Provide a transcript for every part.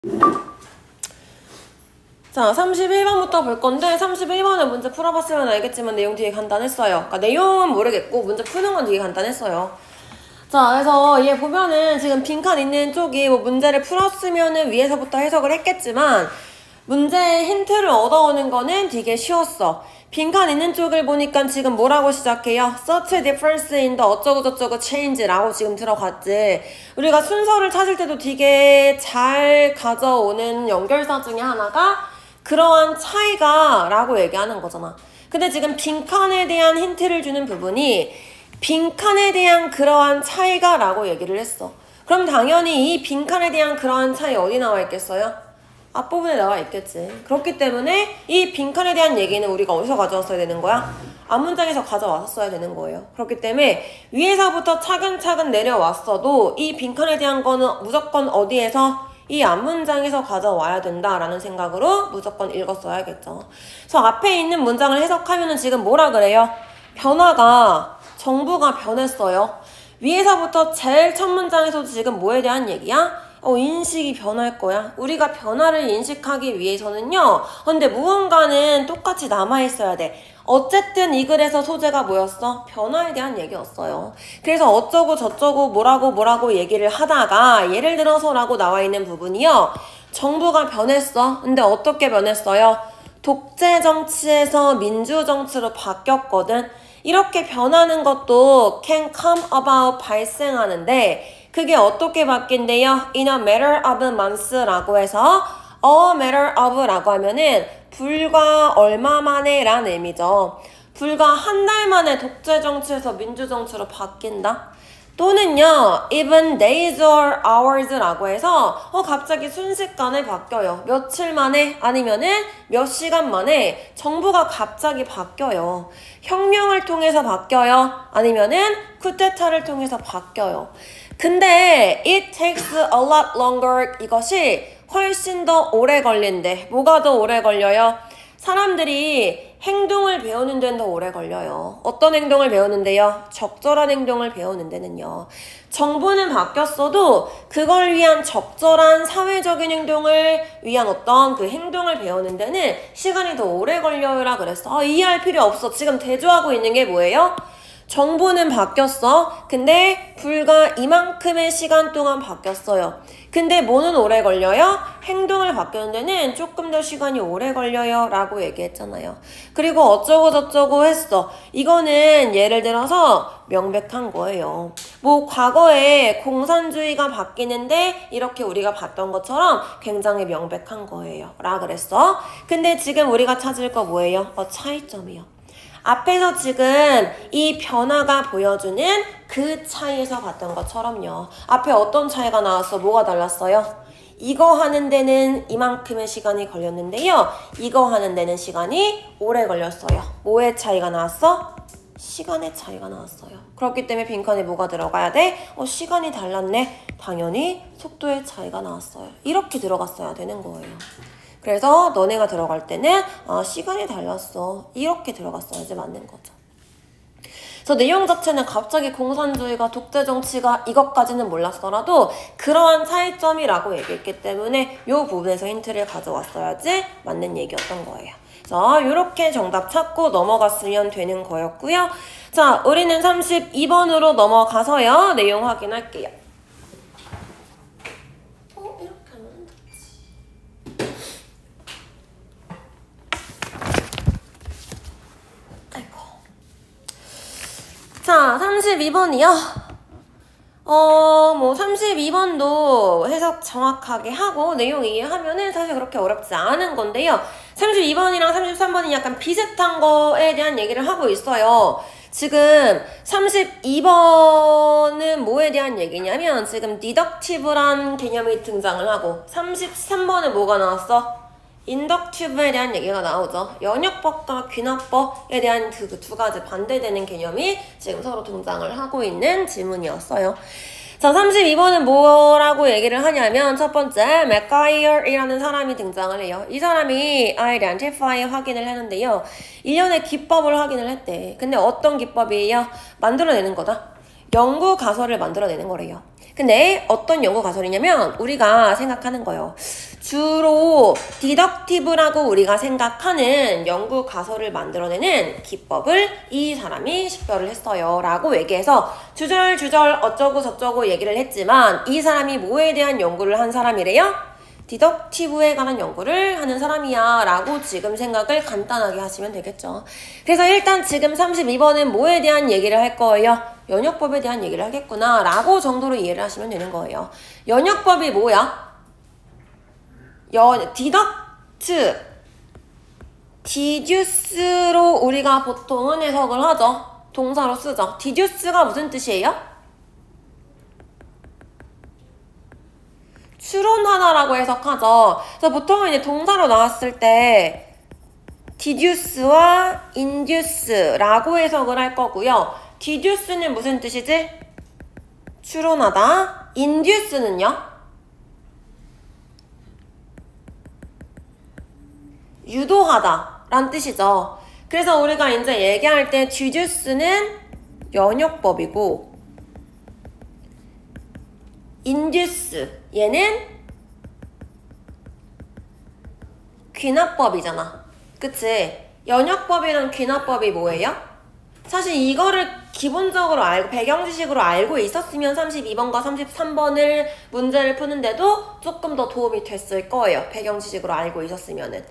자, 31번부터 볼 건데 31번은 문제 풀어봤으면 알겠지만 내용 되게 간단했어요. 그러니까 내용은 모르겠고 문제 푸는 건 되게 간단했어요. 자, 그래서 얘 보면은 지금 빈칸 있는 쪽이 뭐 문제를 풀었으면은 위에서부터 해석을 했겠지만 문제의 힌트를 얻어오는 거는 되게 쉬웠어. 빈칸 있는 쪽을 보니까 지금 뭐라고 시작해요? Such a difference in the 어쩌고저쩌고 change라고 지금 들어갔지. 우리가 순서를 찾을 때도 되게 잘 가져오는 연결사 중에 하나가 그러한 차이가 라고 얘기하는 거잖아. 근데 지금 빈칸에 대한 힌트를 주는 부분이 빈칸에 대한 그러한 차이가 라고 얘기를 했어. 그럼 당연히 이 빈칸에 대한 그러한 차이 어디 나와 있겠어요? 앞부분에 나와 있겠지. 그렇기 때문에 이 빈칸에 대한 얘기는 우리가 어디서 가져왔어야 되는 거야? 앞문장에서 가져왔어야 되는 거예요. 그렇기 때문에 위에서부터 차근차근 내려왔어도 이 빈칸에 대한 거는 무조건 어디에서? 이 앞문장에서 가져와야 된다라는 생각으로 무조건 읽었어야겠죠. 그래서 앞에 있는 문장을 해석하면은 지금 뭐라 그래요? 변화가 정부가 변했어요. 위에서부터 제일 첫 문장에서도 지금 뭐에 대한 얘기야? 인식이 변할 거야. 우리가 변화를 인식하기 위해서는요. 근데 무언가는 똑같이 남아있어야 돼. 어쨌든 이 글에서 소재가 뭐였어? 변화에 대한 얘기였어요. 그래서 어쩌고 저쩌고 뭐라고 얘기를 하다가 예를 들어서라고 나와 있는 부분이요. 정부가 변했어. 근데 어떻게 변했어요? 독재 정치에서 민주 정치로 바뀌었거든. 이렇게 변하는 것도 can come about 발생하는데 그게 어떻게 바뀐대요? In a matter of months라고 해서 a matter of라고 하면은 불과 얼마 만에 라는 의미죠. 불과 한 달 만에 독재 정치에서 민주 정치로 바뀐다. 또는요, even days or hours라고 해서 갑자기 순식간에 바뀌어요. 며칠 만에 아니면은 몇 시간 만에 정부가 갑자기 바뀌어요. 혁명을 통해서 바뀌어요. 아니면은 쿠데타를 통해서 바뀌어요. 근데 it takes a lot longer 이것이 훨씬 더 오래 걸린대. 뭐가 더 오래 걸려요? 사람들이 행동을 배우는 데는 더 오래 걸려요. 어떤 행동을 배우는데요? 적절한 행동을 배우는 데는요. 정부는 바뀌었어도 그걸 위한 적절한 사회적인 행동을 위한 어떤 그 행동을 배우는 데는 시간이 더 오래 걸려요라 그랬어. 이해할 필요 없어. 지금 대조하고 있는 게 뭐예요? 정부는 바뀌었어. 근데 불과 이만큼의 시간 동안 바뀌었어요. 근데 뭐는 오래 걸려요? 행동을 바꾸는 데는 조금 더 시간이 오래 걸려요 라고 얘기했잖아요. 그리고 어쩌고 저쩌고 했어. 이거는 예를 들어서 명백한 거예요. 뭐 과거에 공산주의가 바뀌는데 이렇게 우리가 봤던 것처럼 굉장히 명백한 거예요 라 그랬어. 근데 지금 우리가 찾을 거 뭐예요? 차이점이요. 앞에서 지금 이 변화가 보여주는 그 차이에서 봤던 것처럼요. 앞에 어떤 차이가 나왔어? 뭐가 달랐어요? 이거 하는 데는 이만큼의 시간이 걸렸는데요. 이거 하는 데는 시간이 오래 걸렸어요. 뭐의 차이가 나왔어? 시간의 차이가 나왔어요. 그렇기 때문에 빈칸에 뭐가 들어가야 돼? 시간이 달랐네. 당연히 속도의 차이가 나왔어요. 이렇게 들어갔어야 되는 거예요. 그래서 너네가 들어갈 때는 시간이 달랐어. 이렇게 들어갔어야지 맞는 거죠. 그래서 내용 자체는 갑자기 공산주의가 독재 정치가 이것까지는 몰랐더라도 그러한 차이점이라고 얘기했기 때문에 이 부분에서 힌트를 가져왔어야지 맞는 얘기였던 거예요. 그래서 이렇게 정답 찾고 넘어갔으면 되는 거였고요. 자, 우리는 32번으로 넘어가서요. 내용 확인할게요. 자, 32번이요. 뭐 32번도 해석 정확하게 하고 내용 이해하면은 사실 그렇게 어렵지 않은 건데요. 32번이랑 33번이 약간 비슷한 거에 대한 얘기를 하고 있어요. 지금 32번은 뭐에 대한 얘기냐면 지금 디덕티브란 개념이 등장을 하고 33번은 뭐가 나왔어? 인덕티브에 대한 얘기가 나오죠. 연역법과 귀납법에 대한 그 두 가지 반대되는 개념이 지금 서로 등장을 하고 있는 지문이었어요. 자, 32번은 뭐라고 얘기를 하냐면 첫 번째, 맥가이어이라는 사람이 등장을 해요. 이 사람이 identify 확인을 했는데요. 일련의 기법을 확인을 했대. 근데 어떤 기법이에요? 만들어내는 거다. 연구 가설을 만들어내는 거래요. 근데 어떤 연구 가설이냐면 우리가 생각하는 거예요. 주로 디덕티브라고 우리가 생각하는 연구 가설을 만들어내는 기법을 이 사람이 식별을 했어요 라고 얘기해서 주절주절 어쩌고 저쩌고 얘기를 했지만 이 사람이 뭐에 대한 연구를 한 사람이래요? 디덕티브에 관한 연구를 하는 사람이야 라고 지금 생각을 간단하게 하시면 되겠죠. 그래서 일단 지금 32번은 뭐에 대한 얘기를 할 거예요? 연역법에 대한 얘기를 하겠구나 라고 정도로 이해를 하시면 되는 거예요. 연역법이 뭐야? 디덕트, 디듀스로 우리가 보통은 해석을 하죠. 동사로 쓰죠. 디듀스가 무슨 뜻이에요? 추론하다라고 해석하죠. 그래서 보통은 이제 동사로 나왔을 때 deduce와 induce라고 해석을 할 거고요. deduce는 무슨 뜻이지? 추론하다. induce는요? 유도하다 라는 뜻이죠. 그래서 우리가 이제 얘기할 때 deduce는 연역법이고 induce 얘는 귀납법이잖아. 그치? 연역법이랑 귀납법이 뭐예요? 사실 이거를 기본적으로 알고 배경 지식으로 알고 있었으면 32번과 33번을 문제를 푸는데도 조금 더 도움이 됐을 거예요. 배경 지식으로 알고 있었으면은.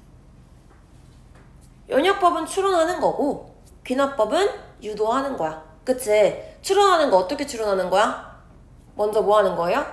연역법은 추론하는 거고 귀납법은 유도하는 거야. 그치? 추론하는 거 어떻게 추론하는 거야? 먼저 뭐 하는 거예요?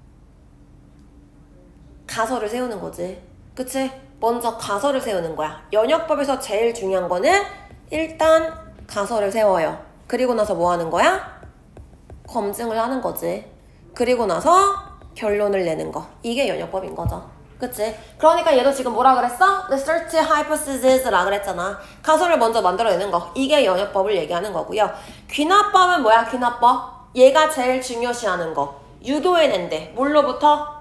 가설을 세우는 거지. 그치? 먼저 가설을 세우는 거야. 연역법에서 제일 중요한 거는 일단 가설을 세워요. 그리고 나서 뭐 하는 거야? 검증을 하는 거지. 그리고 나서 결론을 내는 거. 이게 연역법인 거죠. 그치? 그러니까 얘도 지금 뭐라 그랬어? Research hypothesis라 그랬잖아. 가설을 먼저 만들어내는 거. 이게 연역법을 얘기하는 거고요. 귀납법은 뭐야? 귀납법? 얘가 제일 중요시하는 거. 유도해낸대. 뭘로부터?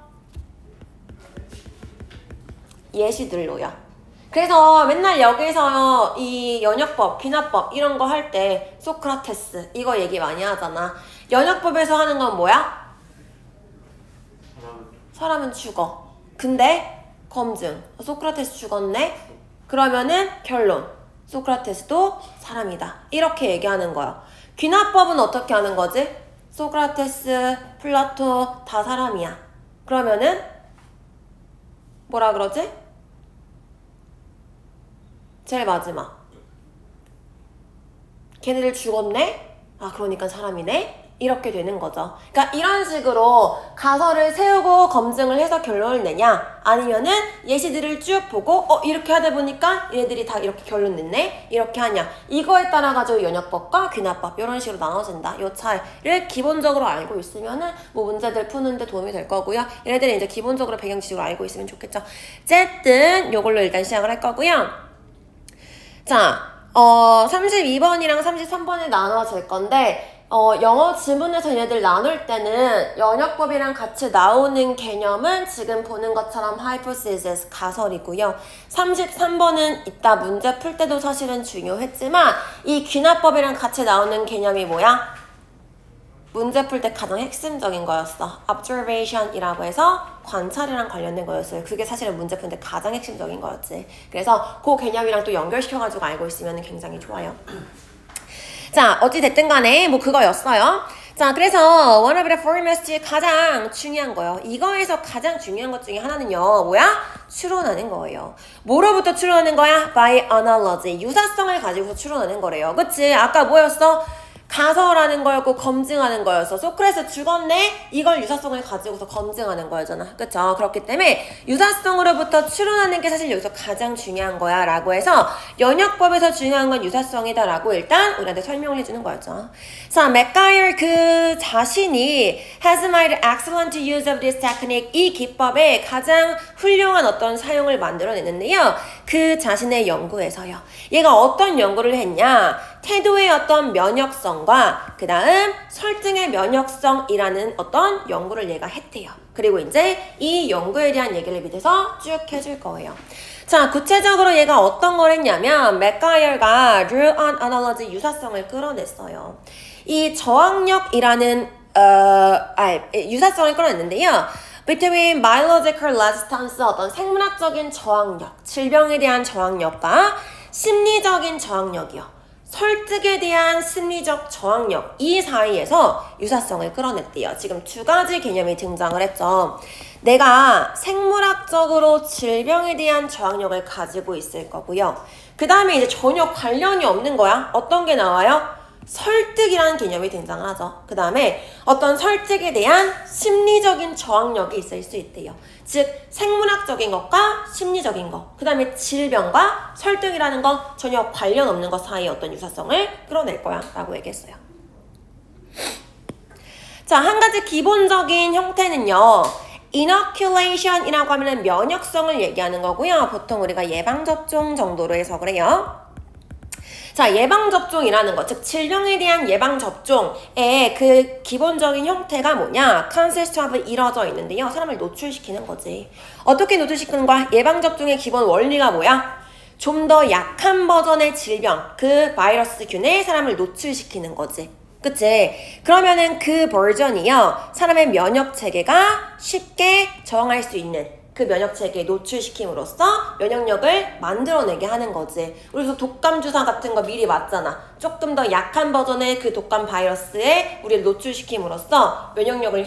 예시들로요. 그래서 맨날 여기서 이 연역법, 귀납법 이런 거 할 때 소크라테스 이거 얘기 많이 하잖아. 연역법에서 하는 건 뭐야? 사람은 죽어. 근데 검증. 소크라테스 죽었네? 그러면은 결론. 소크라테스도 사람이다. 이렇게 얘기하는 거야. 귀납법은 어떻게 하는 거지? 소크라테스, 플라토 다 사람이야. 그러면은 뭐라 그러지? 제일 마지막. 걔네들 죽었네? 아 그러니까 사람이네? 이렇게 되는 거죠. 그러니까 이런 식으로 가설을 세우고 검증을 해서 결론을 내냐 아니면은 예시들을 쭉 보고 이렇게 하다 보니까 얘네들이 다 이렇게 결론 냈네? 이렇게 하냐 이거에 따라 가지고 연역법과 귀납법 이런 식으로 나눠진다. 이 차이를 기본적으로 알고 있으면은 뭐 문제들 푸는데 도움이 될 거고요. 얘네들이 이제 기본적으로 배경 지식으로 알고 있으면 좋겠죠. 어쨌든 요걸로 일단 시작을 할 거고요. 자 32번이랑 33번이 나눠질 건데 영어 지문에서 얘네들 나눌 때는 연역법이랑 같이 나오는 개념은 지금 보는 것처럼 hypothesis, 가설이고요. 33번은 이따 문제 풀 때도 사실은 중요했지만 이 귀납법이랑 같이 나오는 개념이 뭐야? 문제 풀 때 가장 핵심적인 거였어. observation이라고 해서 관찰이랑 관련된 거였어요. 그게 사실은 문제 푸는데 가장 핵심적인 거였지. 그래서 그 개념이랑 또 연결시켜가지고 알고 있으면 굉장히 좋아요. 자, 어찌됐든 간에 뭐 그거였어요. 자, 그래서 one of the foremost 가장 중요한 거예요. 이거에서 가장 중요한 것 중에 하나는요. 뭐야? 추론하는 거예요. 뭐로부터 추론하는 거야? by analogy. 유사성을 가지고 추론하는 거래요. 그치? 아까 뭐였어? 가설하는 거였고 검증하는 거였어. 소크라테스 죽었네? 이걸 유사성을 가지고서 검증하는 거였잖아. 그쵸? 그렇기 때문에 유사성으로부터 추론하는 게 사실 여기서 가장 중요한 거야 라고 해서 연역법에서 중요한 건 유사성이다 라고 일단 우리한테 설명을 해주는 거였죠. 자, 맥가이어 그 자신이 has made excellent use of this technique 이 기법의 가장 훌륭한 어떤 사용을 만들어냈는데요. 그 자신의 연구에서요. 얘가 어떤 연구를 했냐? 태도의 어떤 면역성과 그 다음 설득의 면역성이라는 어떤 연구를 얘가 했대요. 그리고 이제 이 연구에 대한 얘기를 밑에서 쭉 해줄 거예요. 자, 구체적으로 얘가 어떤 걸 했냐면 맥가이어가 rule on analogy 유사성을 끌어냈어요. 이 저항력이라는 유사성을 끌어냈는데요. Between biological resistance, 어떤 생물학적인 저항력, 질병에 대한 저항력과 심리적인 저항력이요. 설득에 대한 심리적 저항력, 이 사이에서 유사성을 끌어냈대요. 지금 두 가지 개념이 등장을 했죠. 내가 생물학적으로 질병에 대한 저항력을 가지고 있을 거고요. 그 다음에 이제 전혀 관련이 없는 거야. 어떤 게 나와요? 설득이라는 개념이 등장을 하죠. 그 다음에 어떤 설득에 대한 심리적인 저항력이 있을 수 있대요. 즉 생물학적인 것과 심리적인 것, 그 다음에 질병과 설득이라는 것 전혀 관련 없는 것 사이에 어떤 유사성을 끌어낼 거야 라고 얘기했어요. 자, 한 가지 기본적인 형태는요, inoculation이라고 하면 면역성을 얘기하는 거고요. 보통 우리가 예방접종 정도로 해석을 해요. 자, 예방접종이라는 것, 즉 질병에 대한 예방접종의 그 기본적인 형태가 뭐냐? consists of 이루어져 있는데요. 사람을 노출시키는 거지. 어떻게 노출시키는 거야? 예방접종의 기본 원리가 뭐야? 좀 더 약한 버전의 질병, 그 바이러스균에 사람을 노출시키는 거지. 그치? 그러면은 그 버전이요, 사람의 면역체계가 쉽게 저항할 수 있는 그 면역체계에 노출시킴으로써 면역력을 만들어내게 하는 거지. 그래서 독감주사 같은 거 미리 맞잖아. 조금 더 약한 버전의 그 독감 바이러스에 우리를 노출시킴으로써 면역력을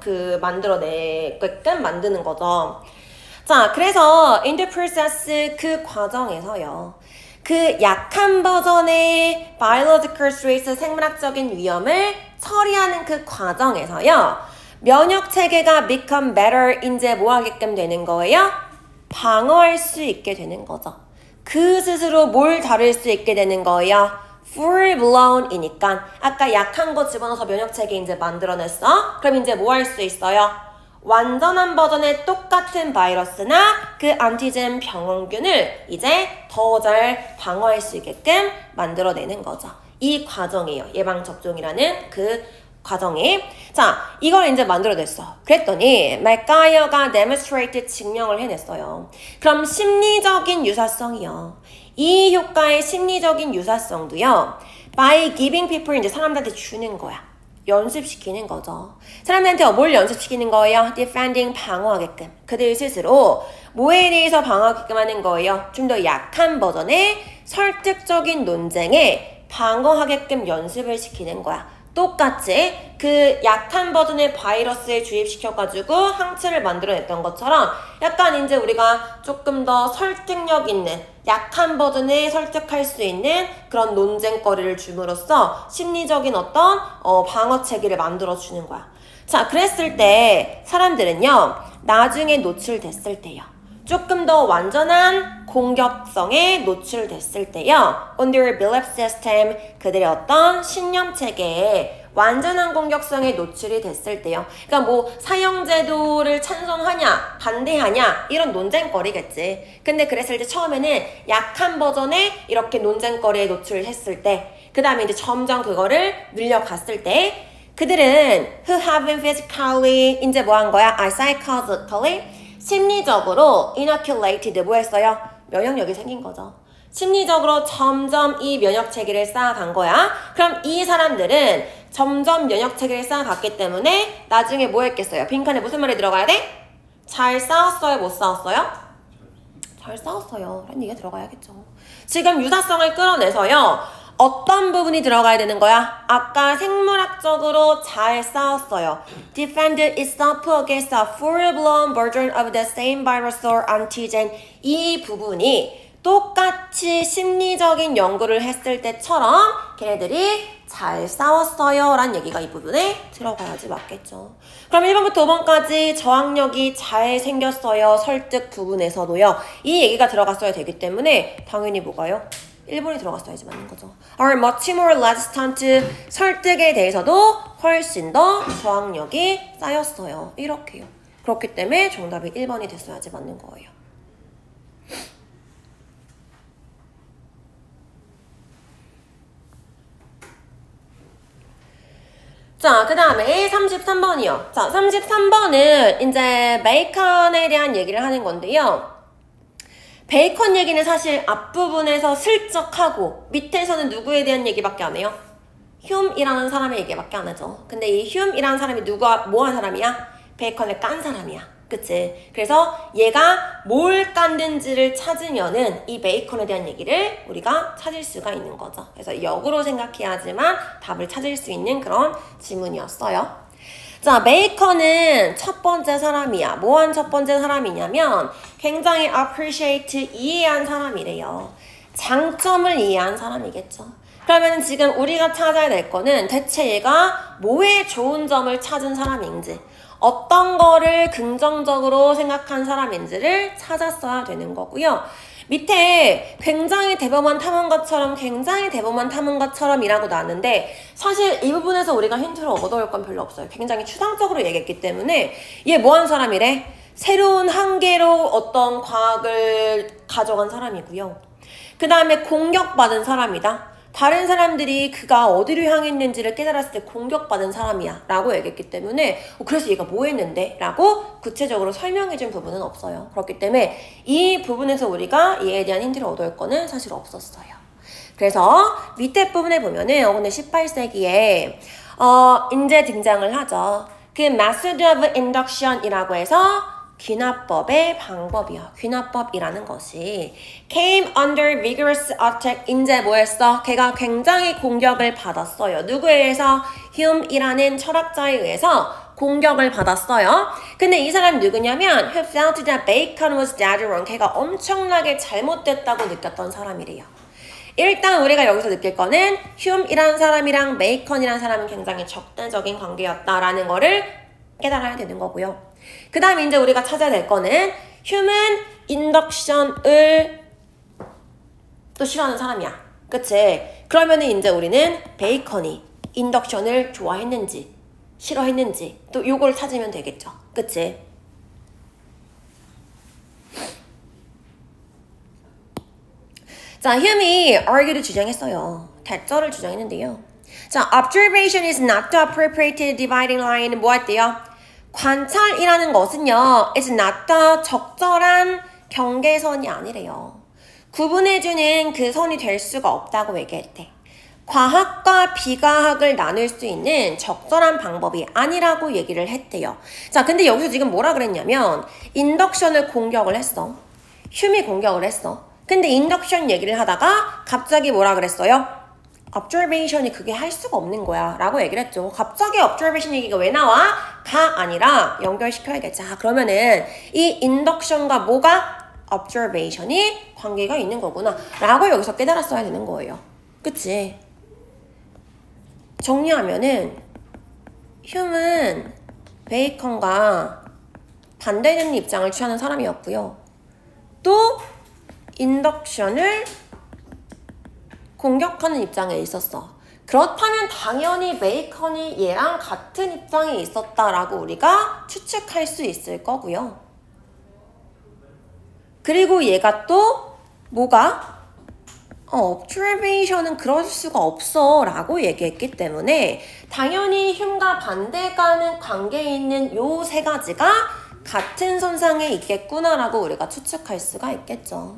만들어내게끔 만드는 거죠. 자, 그래서 in the process, 그 과정에서요, 그 약한 버전의 biological threats, 생물학적인 위험을 처리하는 그 과정에서요, 면역체계가 become better, 이제 뭐 하게끔 되는 거예요? 방어할 수 있게 되는 거죠. 그 스스로 뭘 다룰 수 있게 되는 거예요? full blown 이니까 아까 약한 거 집어넣어서 면역체계 이제 만들어냈어? 그럼 이제 뭐 할 수 있어요? 완전한 버전의 똑같은 바이러스나 그 안티젠 병원균을 이제 더 잘 방어할 수 있게끔 만들어내는 거죠. 이 과정이에요. 예방접종이라는 그 과정이. 자, 이걸 이제 만들어냈어. 그랬더니 맥가이어가 demonstrate, 증명을 해냈어요. 그럼 심리적인 유사성이요. 이 효과의 심리적인 유사성도요, by giving people, 이제 사람들한테 주는 거야. 연습시키는 거죠. 사람들한테 뭘 연습시키는 거예요? defending, 방어하게끔. 그들 스스로 뭐에 대해서 방어하게끔 하는 거예요? 좀 더 약한 버전의 설득적인 논쟁에 방어하게끔 연습을 시키는 거야. 똑같이 그 약한 버전의 바이러스에 주입시켜가지고 항체를 만들어냈던 것처럼 약간 이제 우리가 조금 더 설득력 있는 약한 버전에 설득할 수 있는 그런 논쟁거리를 줌으로써 심리적인 어떤 방어 체계를 만들어주는 거야. 자, 그랬을 때 사람들은요, 나중에 노출됐을 때요, 조금 더 완전한 공격성에 노출됐을 때요, on their belief system, 그들의 어떤 신념 체계에 완전한 공격성에 노출이 됐을 때요. 그러니까 뭐 사형제도를 찬성하냐 반대하냐 이런 논쟁거리겠지. 근데 그랬을 때 처음에는 약한 버전에 이렇게 논쟁거리에 노출했을 때, 그 다음에 이제 점점 그거를 늘려갔을 때, 그들은 who have been physically, 이제 뭐 한 거야? psychologically, 심리적으로 inoculated, 뭐 했어요? 면역력이 생긴 거죠. 심리적으로 점점 이 면역체계를 쌓아간 거야. 그럼 이 사람들은 점점 면역체계를 쌓아갔기 때문에 나중에 뭐 했겠어요? 빈칸에 무슨 말이 들어가야 돼? 잘 싸웠어요? 못 싸웠어요? 잘 싸웠어요. 라는 얘기가 들어가야겠죠. 지금 유사성을 끌어내서요, 어떤 부분이 들어가야 되는 거야? 아까 생물학적으로 잘 싸웠어요. Defended itself against a full-blown version of the same virus or antigen. 이 부분이 똑같이 심리적인 연구를 했을 때처럼 걔네들이 잘 싸웠어요 라는 얘기가 이 부분에 들어가야지 맞겠죠. 그럼 1번부터 5번까지 저항력이 잘 생겼어요, 설득 부분에서도요, 이 얘기가 들어갔어야 되기 때문에 당연히 뭐가요? 1번이 들어갔어야지 맞는 거죠. are much more resistant, 설득에 대해서도 훨씬 더 저항력이 쌓였어요. 이렇게요. 그렇기 때문에 정답이 1번이 됐어야지 맞는 거예요. 자, 그 다음에 33번이요. 자, 33번은 이제 베이컨에 대한 얘기를 하는 건데요. 베이컨 얘기는 사실 앞부분에서 슬쩍 하고 밑에서는 누구에 대한 얘기밖에 안 해요? 휴이라는 사람의 얘기밖에 안 하죠. 근데 이 휴이라는 사람이 누가 뭐한 사람이야? 베이컨을 깐 사람이야. 그치? 그래서 얘가 뭘 깠는지를 찾으면은 이 베이컨에 대한 얘기를 우리가 찾을 수가 있는 거죠. 그래서 역으로 생각해야지만 답을 찾을 수 있는 그런 지문이었어요. 자, 베이컨은 첫 번째 사람이야. 뭐한 첫 번째 사람이냐면 굉장히 appreciate, 이해한 사람이래요. 장점을 이해한 사람이겠죠. 그러면 지금 우리가 찾아야 될 거는 대체 얘가 뭐에 좋은 점을 찾은 사람인지, 어떤 거를 긍정적으로 생각한 사람인지를 찾았어야 되는 거고요. 밑에 굉장히 대범한 탐험가처럼, 굉장히 대범한 탐험가처럼 이라고 나왔는데 사실 이 부분에서 우리가 힌트를 얻어올 건 별로 없어요. 굉장히 추상적으로 얘기했기 때문에 얘 뭐한 사람이래? 새로운 한계로 어떤 과학을 가져간 사람이고요. 그 다음에 공격받은 사람이다. 다른 사람들이 그가 어디로 향했는지를 깨달았을 때 공격받은 사람이야 라고 얘기했기 때문에 그래서 얘가 뭐 했는데? 라고 구체적으로 설명해준 부분은 없어요. 그렇기 때문에 이 부분에서 우리가 얘에 대한 힌트를 얻을 거는 사실 없었어요. 그래서 밑에 부분에 보면은 오늘 18세기에 이제 등장을 하죠. 그 method of induction이라고 해서 귀납법의 방법이야. 귀납법이라는 것이 came under vigorous attack. 이제 뭐 했어? 걔가 굉장히 공격을 받았어요. 누구에 의해서? 휴메이라는 철학자에 의해서 공격을 받았어요. 근데 이 사람이 누구냐면 who felt that Bacon was dead wrong. 걔가 엄청나게 잘못됐다고 느꼈던 사람이래요. 일단 우리가 여기서 느낄 거는 휴메이라는 사람이랑 베이컨이라는 사람은 굉장히 적대적인 관계였다라는 거를 깨달아야 되는 거고요. 그 다음에 이제 우리가 찾아야 될 거는 휴먼 인덕션을 또 싫어하는 사람이야. 그치? 그러면은 이제 우리는 베이컨이 인덕션을 좋아했는지 싫어했는지 또 요걸 찾으면 되겠죠. 그치? 자, 휴먼이 argue를 주장했어요. 대절을 주장했는데요. 자, observation is not the appropriate dividing line. 뭐 할때요? 관찰이라는 것은요, it's not the 적절한 경계선이 아니래요. 구분해주는 그 선이 될 수가 없다고 얘기했대. 과학과 비과학을 나눌 수 있는 적절한 방법이 아니라고 얘기를 했대요. 자, 근데 여기서 지금 뭐라 그랬냐면 인덕션을 공격을 했어. 휴미 공격을 했어. 근데 인덕션 얘기를 하다가 갑자기 뭐라 그랬어요? observation이 그게 할 수가 없는 거야 라고 얘기를 했죠. 갑자기 observation 얘기가 왜 나와? 가 아니라 연결시켜야겠지. 자, 그러면은 이 induction과 뭐가? observation이 관계가 있는 거구나 라고 여기서 깨달았어야 되는 거예요. 그치? 정리하면은 휴먼 베이컨과 반대되는 입장을 취하는 사람이었고요. 또 인덕션을 공격하는 입장에 있었어. 그렇다면 당연히 베이컨이 얘랑 같은 입장에 있었다라고 우리가 추측할 수 있을 거고요. 그리고 얘가 또 뭐가? observation은 그럴 수가 없어 라고 얘기했기 때문에 당연히 휴먼과 반대가는 관계에 있는 요 세 가지가 같은 선상에 있겠구나 라고 우리가 추측할 수가 있겠죠.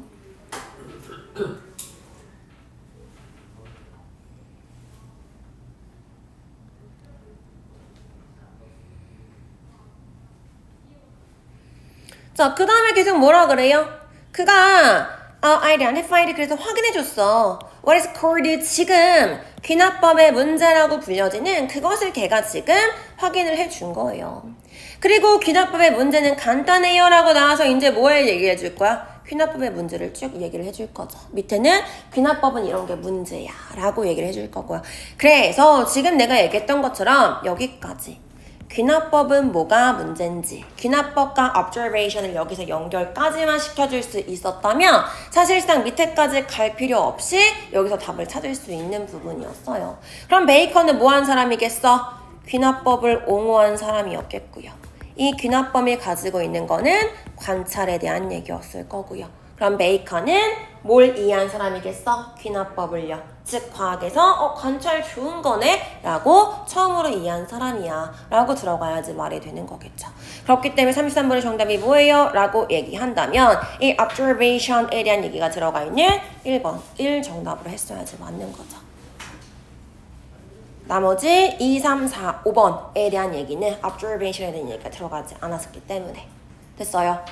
자, 그 다음에 계속 뭐라 그래요? 그가 identified, 그래서 확인해줬어. What is called, 지금 귀납법의 문제라고 불려지는 그것을 걔가 지금 확인을 해준 거예요. 그리고 귀납법의 문제는 간단해요 라고 나와서 이제 뭐에 얘기해 줄 거야? 귀납법의 문제를 쭉 얘기를 해줄 거죠. 밑에는 귀납법은 이런 게 문제야 라고 얘기를 해줄 거고요. 그래서 지금 내가 얘기했던 것처럼 여기까지 귀납법은 뭐가 문제인지, 귀납법과 observation을 여기서 연결까지만 시켜줄 수 있었다면 사실상 밑에까지 갈 필요 없이 여기서 답을 찾을 수 있는 부분이었어요. 그럼 베이컨은 뭐한 사람이겠어? 귀납법을 옹호한 사람이었겠고요. 이 귀납법이 가지고 있는 거는 관찰에 대한 얘기였을 거고요. 그럼 베이컨은 뭘 이해한 사람이겠어? 귀납법을요. 즉 과학에서 관찰 좋은 거네 라고 처음으로 이해한 사람이야 라고 들어가야지 말이 되는 거겠죠. 그렇기 때문에 33번의 정답이 뭐예요? 라고 얘기한다면 이 observation에 대한 얘기가 들어가 있는 1번 1 정답으로 했어야지 맞는 거죠. 나머지 2, 3, 4, 5번에 대한 얘기는 observation에 대한 얘기가 들어가지 않았었기 때문에 됐어요.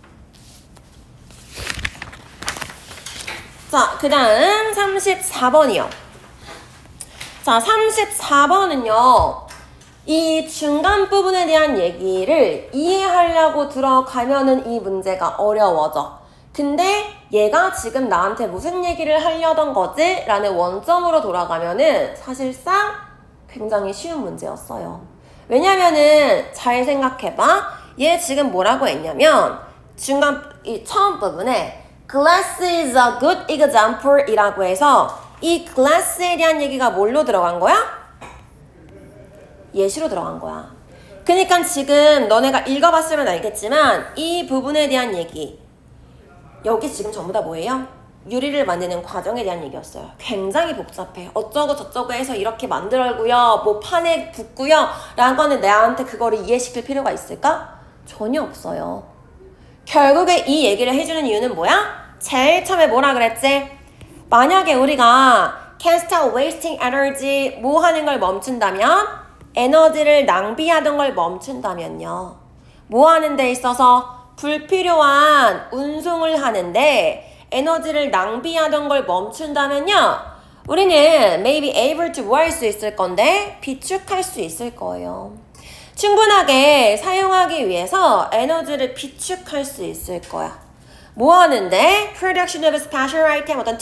자, 그 다음 34번이요. 자, 34번은요. 이 중간 부분에 대한 얘기를 이해하려고 들어가면은 이 문제가 어려워져. 근데 얘가 지금 나한테 무슨 얘기를 하려던 거지? 라는 원점으로 돌아가면은 사실상 굉장히 쉬운 문제였어요. 왜냐면은 잘 생각해봐. 얘 지금 뭐라고 했냐면 중간 이 처음 부분에 glass is a good example 이라고 해서 이 glass에 대한 얘기가 뭘로 들어간 거야? 예시로 들어간 거야. 그러니까 지금 너네가 읽어봤으면 알겠지만 이 부분에 대한 얘기 여기 지금 전부 다 뭐예요? 유리를 만드는 과정에 대한 얘기였어요. 굉장히 복잡해. 어쩌고 저쩌고 해서 이렇게 만들고요. 뭐 판에 붓고요. 라고는 나한테 그거를 이해시킬 필요가 있을까? 전혀 없어요. 결국에 이 얘기를 해주는 이유는 뭐야? 제일 처음에 뭐라 그랬지? 만약에 우리가 can't stop wasting energy 뭐 하는 걸 멈춘다면? 에너지를 낭비하던 걸 멈춘다면요. 뭐 하는 데 있어서 불필요한 운송을 하는데 에너지를 낭비하던 걸 멈춘다면요. 우리는 maybe able to 뭐 할 수 있을 건데 비축할 수 있을 거예요. 충분하게 사용하기 위해서 에너지를 비축할 수 있을 거야. 뭐 하는데? Production of a special item, 어떤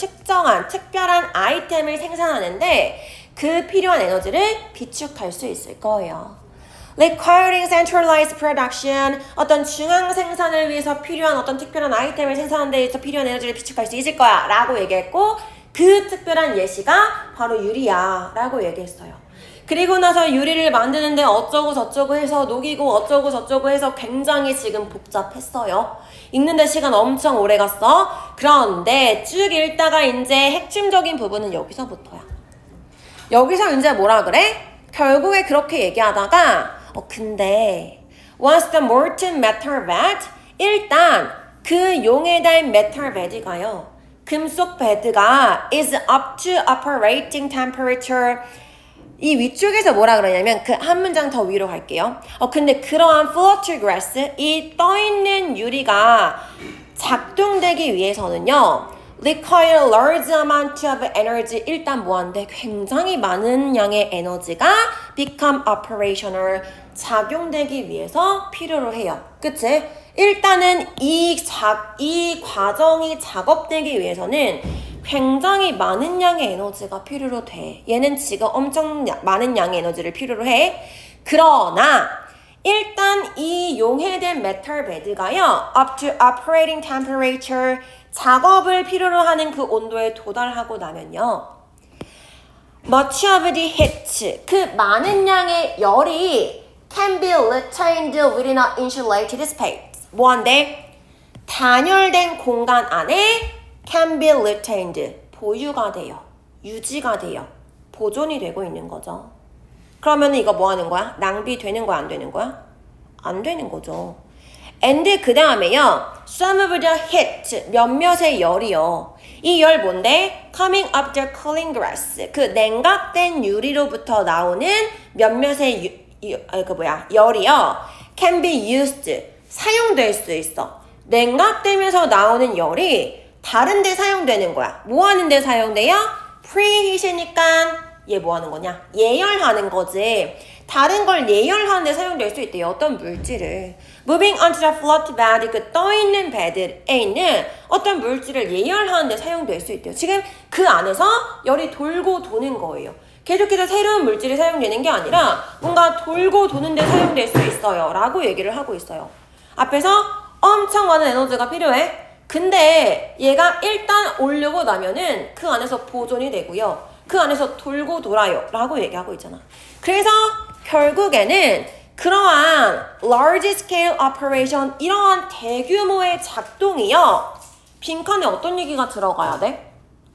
특별한 아이템을 생산하는데 그 필요한 에너지를 비축할 수 있을 거예요. Requiring centralized production, 어떤 중앙 생산을 위해서 필요한 어떤 특별한 아이템을 생산하는 데 있어서 필요한 에너지를 비축할 수 있을 거야 라고 얘기했고 그 특별한 예시가 바로 유리야 라고 얘기했어요. 그리고 나서 유리를 만드는데 어쩌고 저쩌고 해서 녹이고 어쩌고 저쩌고 해서 굉장히 지금 복잡했어요. 읽는데 시간 엄청 오래 갔어. 그런데 쭉 읽다가 이제 핵심적인 부분은 여기서부터야. 여기서 이제 뭐라 그래? 결국에 그렇게 얘기하다가 근데 once the molten metal bed 일단 그 용해된 metal bed가요. 금속 베드가 is up to operating temperature 이 위쪽에서 뭐라 그러냐면 그 한 문장 더 위로 갈게요. 근데 그러한 floating glass 이 떠있는 유리가 작동되기 위해서는요. require large amount of energy 일단 뭐한데 굉장히 많은 양의 에너지가 become operational 작용되기 위해서 필요로 해요. 그치? 일단은 이 과정이 작업되기 위해서는 굉장히 많은 양의 에너지가 필요로 돼. 얘는 지금 엄청 많은 양의 에너지를 필요로 해. 그러나 일단 이 용해된 메탈 베드가요. up to operating temperature 작업을 필요로 하는 그 온도에 도달하고 나면요. much of the heat 그 많은 양의 열이 can be retained within an insulated space. 뭐한데? 단열된 공간 안에 can be retained 보유가 돼요. 유지가 돼요. 보존이 되고 있는 거죠. 그러면 이거 뭐 하는 거야? 낭비되는 거야? 안 되는 거야? 안 되는 거죠. and 그 다음에요. some of the heat 몇몇의 열이요. 이 열 뭔데? coming up the cooling glass 그 냉각된 유리로부터 나오는 몇몇의 열이요. can be used 사용될 수 있어. 냉각되면서 나오는 열이 다른 데 사용되는 거야. 뭐 하는 데 사용돼요? preheat이니까 얘 뭐 하는 거냐? 예열하는 거지. 다른 걸 예열하는 데 사용될 수 있대요. 어떤 물질을. Moving onto the float bed, 그 떠있는 베드에 있는 어떤 물질을 예열하는 데 사용될 수 있대요. 지금 그 안에서 열이 돌고 도는 거예요. 계속해서 새로운 물질이 사용되는 게 아니라 뭔가 돌고 도는 데 사용될 수 있어요. 라고 얘기를 하고 있어요. 앞에서 엄청 많은 에너지가 필요해. 근데 얘가 일단 오르고 나면은 그 안에서 보존이 되고요. 그 안에서 돌고 돌아요. 라고 얘기하고 있잖아. 그래서 결국에는 그러한 large scale operation 이러한 대규모의 작동이요. 빈칸에 어떤 얘기가 들어가야 돼?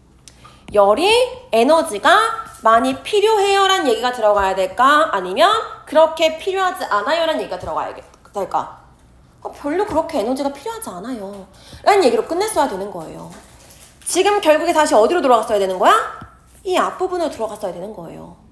열이 에너지가 많이 필요해요 라는 얘기가 들어가야 될까? 아니면 그렇게 필요하지 않아요 라는 얘기가 들어가야 될까? 별로 그렇게 에너지가 필요하지 않아요 라는 얘기로 끝냈어야 되는 거예요. 지금 결국에 다시 어디로 돌아갔어야 되는 거야? 이 앞부분으로 들어갔어야 되는 거예요.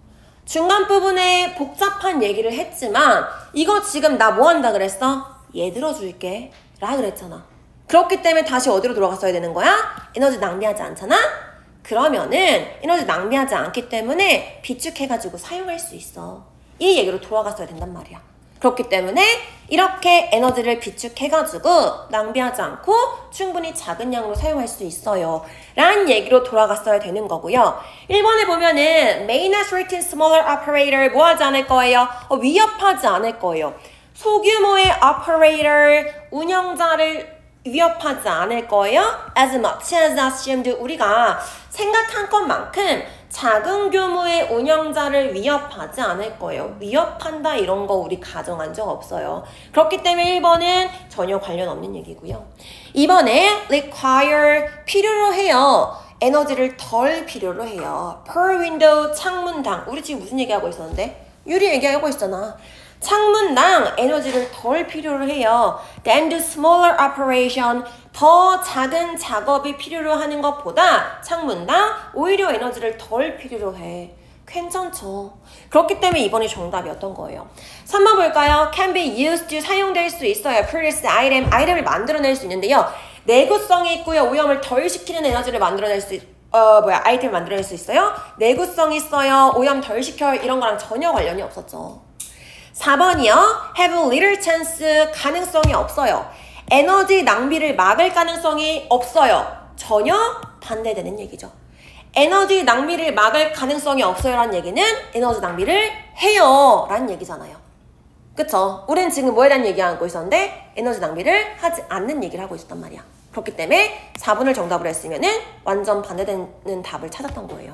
중간 부분에 복잡한 얘기를 했지만 이거 지금 나 뭐 한다 그랬어? 얘 들어줄게 라 그랬잖아. 그렇기 때문에 다시 어디로 돌아갔어야 되는 거야? 에너지 낭비하지 않잖아? 그러면은 에너지 낭비하지 않기 때문에 비축해가지고 사용할 수 있어. 이 얘기로 돌아갔어야 된단 말이야. 그렇기 때문에 이렇게 에너지를 비축해가지고 낭비하지 않고 충분히 작은 양으로 사용할 수 있어요 라는 얘기로 돌아갔어야 되는 거고요. 1번에 보면은 may not threaten smaller operator 뭐 하지 않을 거예요? 위협하지 않을 거예요. 소규모의 operator 운영자를 위협하지 않을 거예요. as much as assumed 우리가 생각한 것만큼 작은 규모의 운영자를 위협하지 않을 거예요. 위협한다 이런 거 우리 가정한 적 없어요. 그렇기 때문에 1번은 전혀 관련 없는 얘기고요. 2번에 require 필요로 해요. 에너지를 덜 필요로 해요. per window 창문당 우리 지금 무슨 얘기하고 있었는데? 유리 얘기하고 있잖아. 창문당 에너지를 덜 필요로 해요. than the smaller operation 더 작은 작업이 필요로 하는 것보다 창문당 오히려 에너지를 덜 필요로 해. 괜찮죠. 그렇기 때문에 2번이 정답이었던 거예요. 3번 볼까요? can be used 사용될 수 있어요. produce 아이템을 만들어낼 수 있는데요. 내구성이 있고요. 오염을 덜 시키는 에너지를 만들어낼 수 아이템을 만들어낼 수 있어요. 내구성 있어요. 오염 덜 시켜요. 이런 거랑 전혀 관련이 없었죠. 4번이요. have little chance 가능성이 없어요. 에너지 낭비를 막을 가능성이 없어요. 전혀 반대되는 얘기죠. 에너지 낭비를 막을 가능성이 없어요 라는 얘기는 에너지 낭비를 해요 라는 얘기잖아요. 그쵸? 우린 지금 뭐에 대한 얘기하고 있었는데 에너지 낭비를 하지 않는 얘기를 하고 있었단 말이야. 그렇기 때문에 4번을 정답으로 했으면은 완전 반대되는 답을 찾았던 거예요.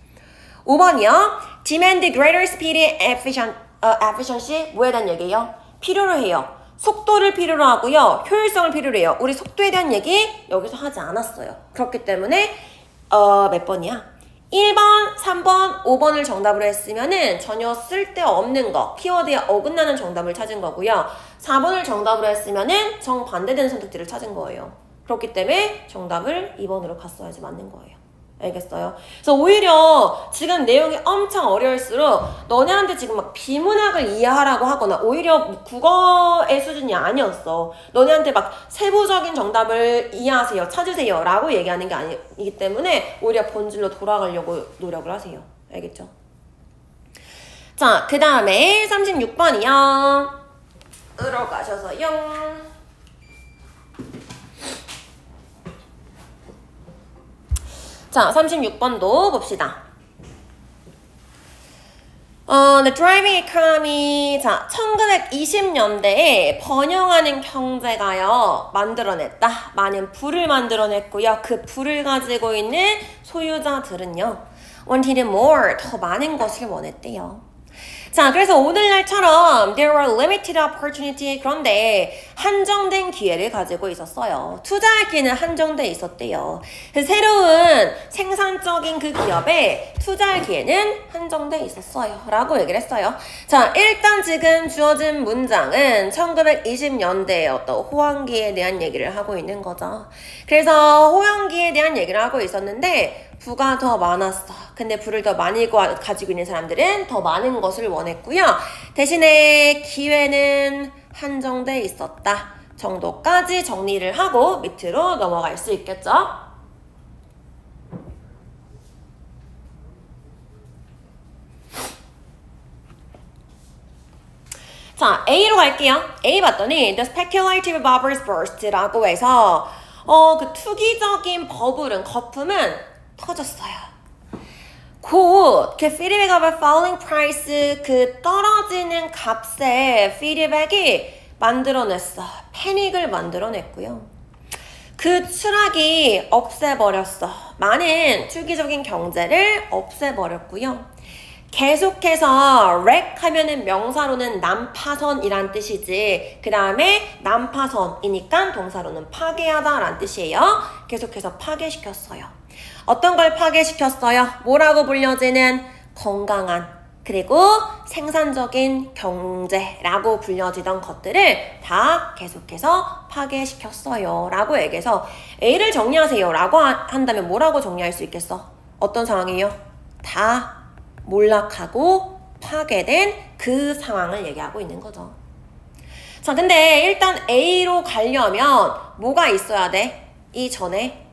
5번이요. demand greater speed and efficiency 뭐에 대한 얘기예요? 필요로 해요. 속도를 필요로 하고요. 효율성을 필요로 해요. 우리 속도에 대한 얘기 여기서 하지 않았어요. 그렇기 때문에 몇 번이야? 1번, 3번, 5번을 정답으로 했으면은 전혀 쓸데없는 거, 키워드에 어긋나는 정답을 찾은 거고요. 4번을 정답으로 했으면은 정반대되는 선택지를 찾은 거예요. 그렇기 때문에 정답을 2번으로 갔어야지 맞는 거예요. 알겠어요? 그래서 오히려 지금 내용이 엄청 어려울수록 너네한테 지금 막 비문학을 이해하라고 하거나 오히려 국어의 수준이 아니었어. 너네한테 막 세부적인 정답을 이해하세요, 찾으세요 라고 얘기하는 게 아니기 때문에 오히려 본질로 돌아가려고 노력을 하세요. 알겠죠? 자, 그 다음에 36번이요. 으로 가셔서요. 자, 36번도 봅시다. The driving economy. 자, 1920년대에 번영하는 경제가요, 만들어냈다. 많은 부를 만들어냈고요. 그 부를 가지고 있는 소유자들은요, wanted more. 더 많은 것을 원했대요. 자, 그래서 오늘날처럼 there were limited opportunity. 그런데 한정된 기회를 가지고 있었어요. 투자할 기회는 한정돼 있었대요. 새로운 생산적인 그 기업에 투자할 기회는 한정돼 있었어요 라고 얘기를 했어요. 자, 일단 지금 주어진 문장은 1920년대의 어떤 호황기에 대한 얘기를 하고 있는 거죠. 그래서 호황기에 대한 얘기를 하고 있었는데 부가 더 많았어. 근데 부를 더 많이 가지고 있는 사람들은 더 많은 것을 원했고요. 대신에 기회는 한정돼 있었다 정도까지 정리를 하고 밑으로 넘어갈 수 있겠죠? 자, A로 갈게요. A 봤더니 The speculative bubbles burst라고 해서 그 투기적인 버블은, 거품은 터졌어요. 곧 그 feedback of a falling price, 그 떨어지는 값의 feedback이 만들어냈어. 패닉을 만들어냈고요. 그 추락이 없애버렸어. 많은 투기적인 경제를 없애버렸고요. 계속해서 wreck 하면은 명사로는 난파선이란 뜻이지, 그 다음에 난파선이니까 동사로는 파괴하다 라는 뜻이에요. 계속해서 파괴시켰어요. 어떤 걸 파괴시켰어요? 뭐라고 불려지는 건강한, 그리고 생산적인 경제라고 불려지던 것들을 다 계속해서 파괴시켰어요 라고 얘기해서 A를 정리하세요 라고 한다면 뭐라고 정리할 수 있겠어? 어떤 상황이에요? 다 몰락하고 파괴된 그 상황을 얘기하고 있는 거죠. 자, 근데 일단 A로 가려면 뭐가 있어야 돼? 이전에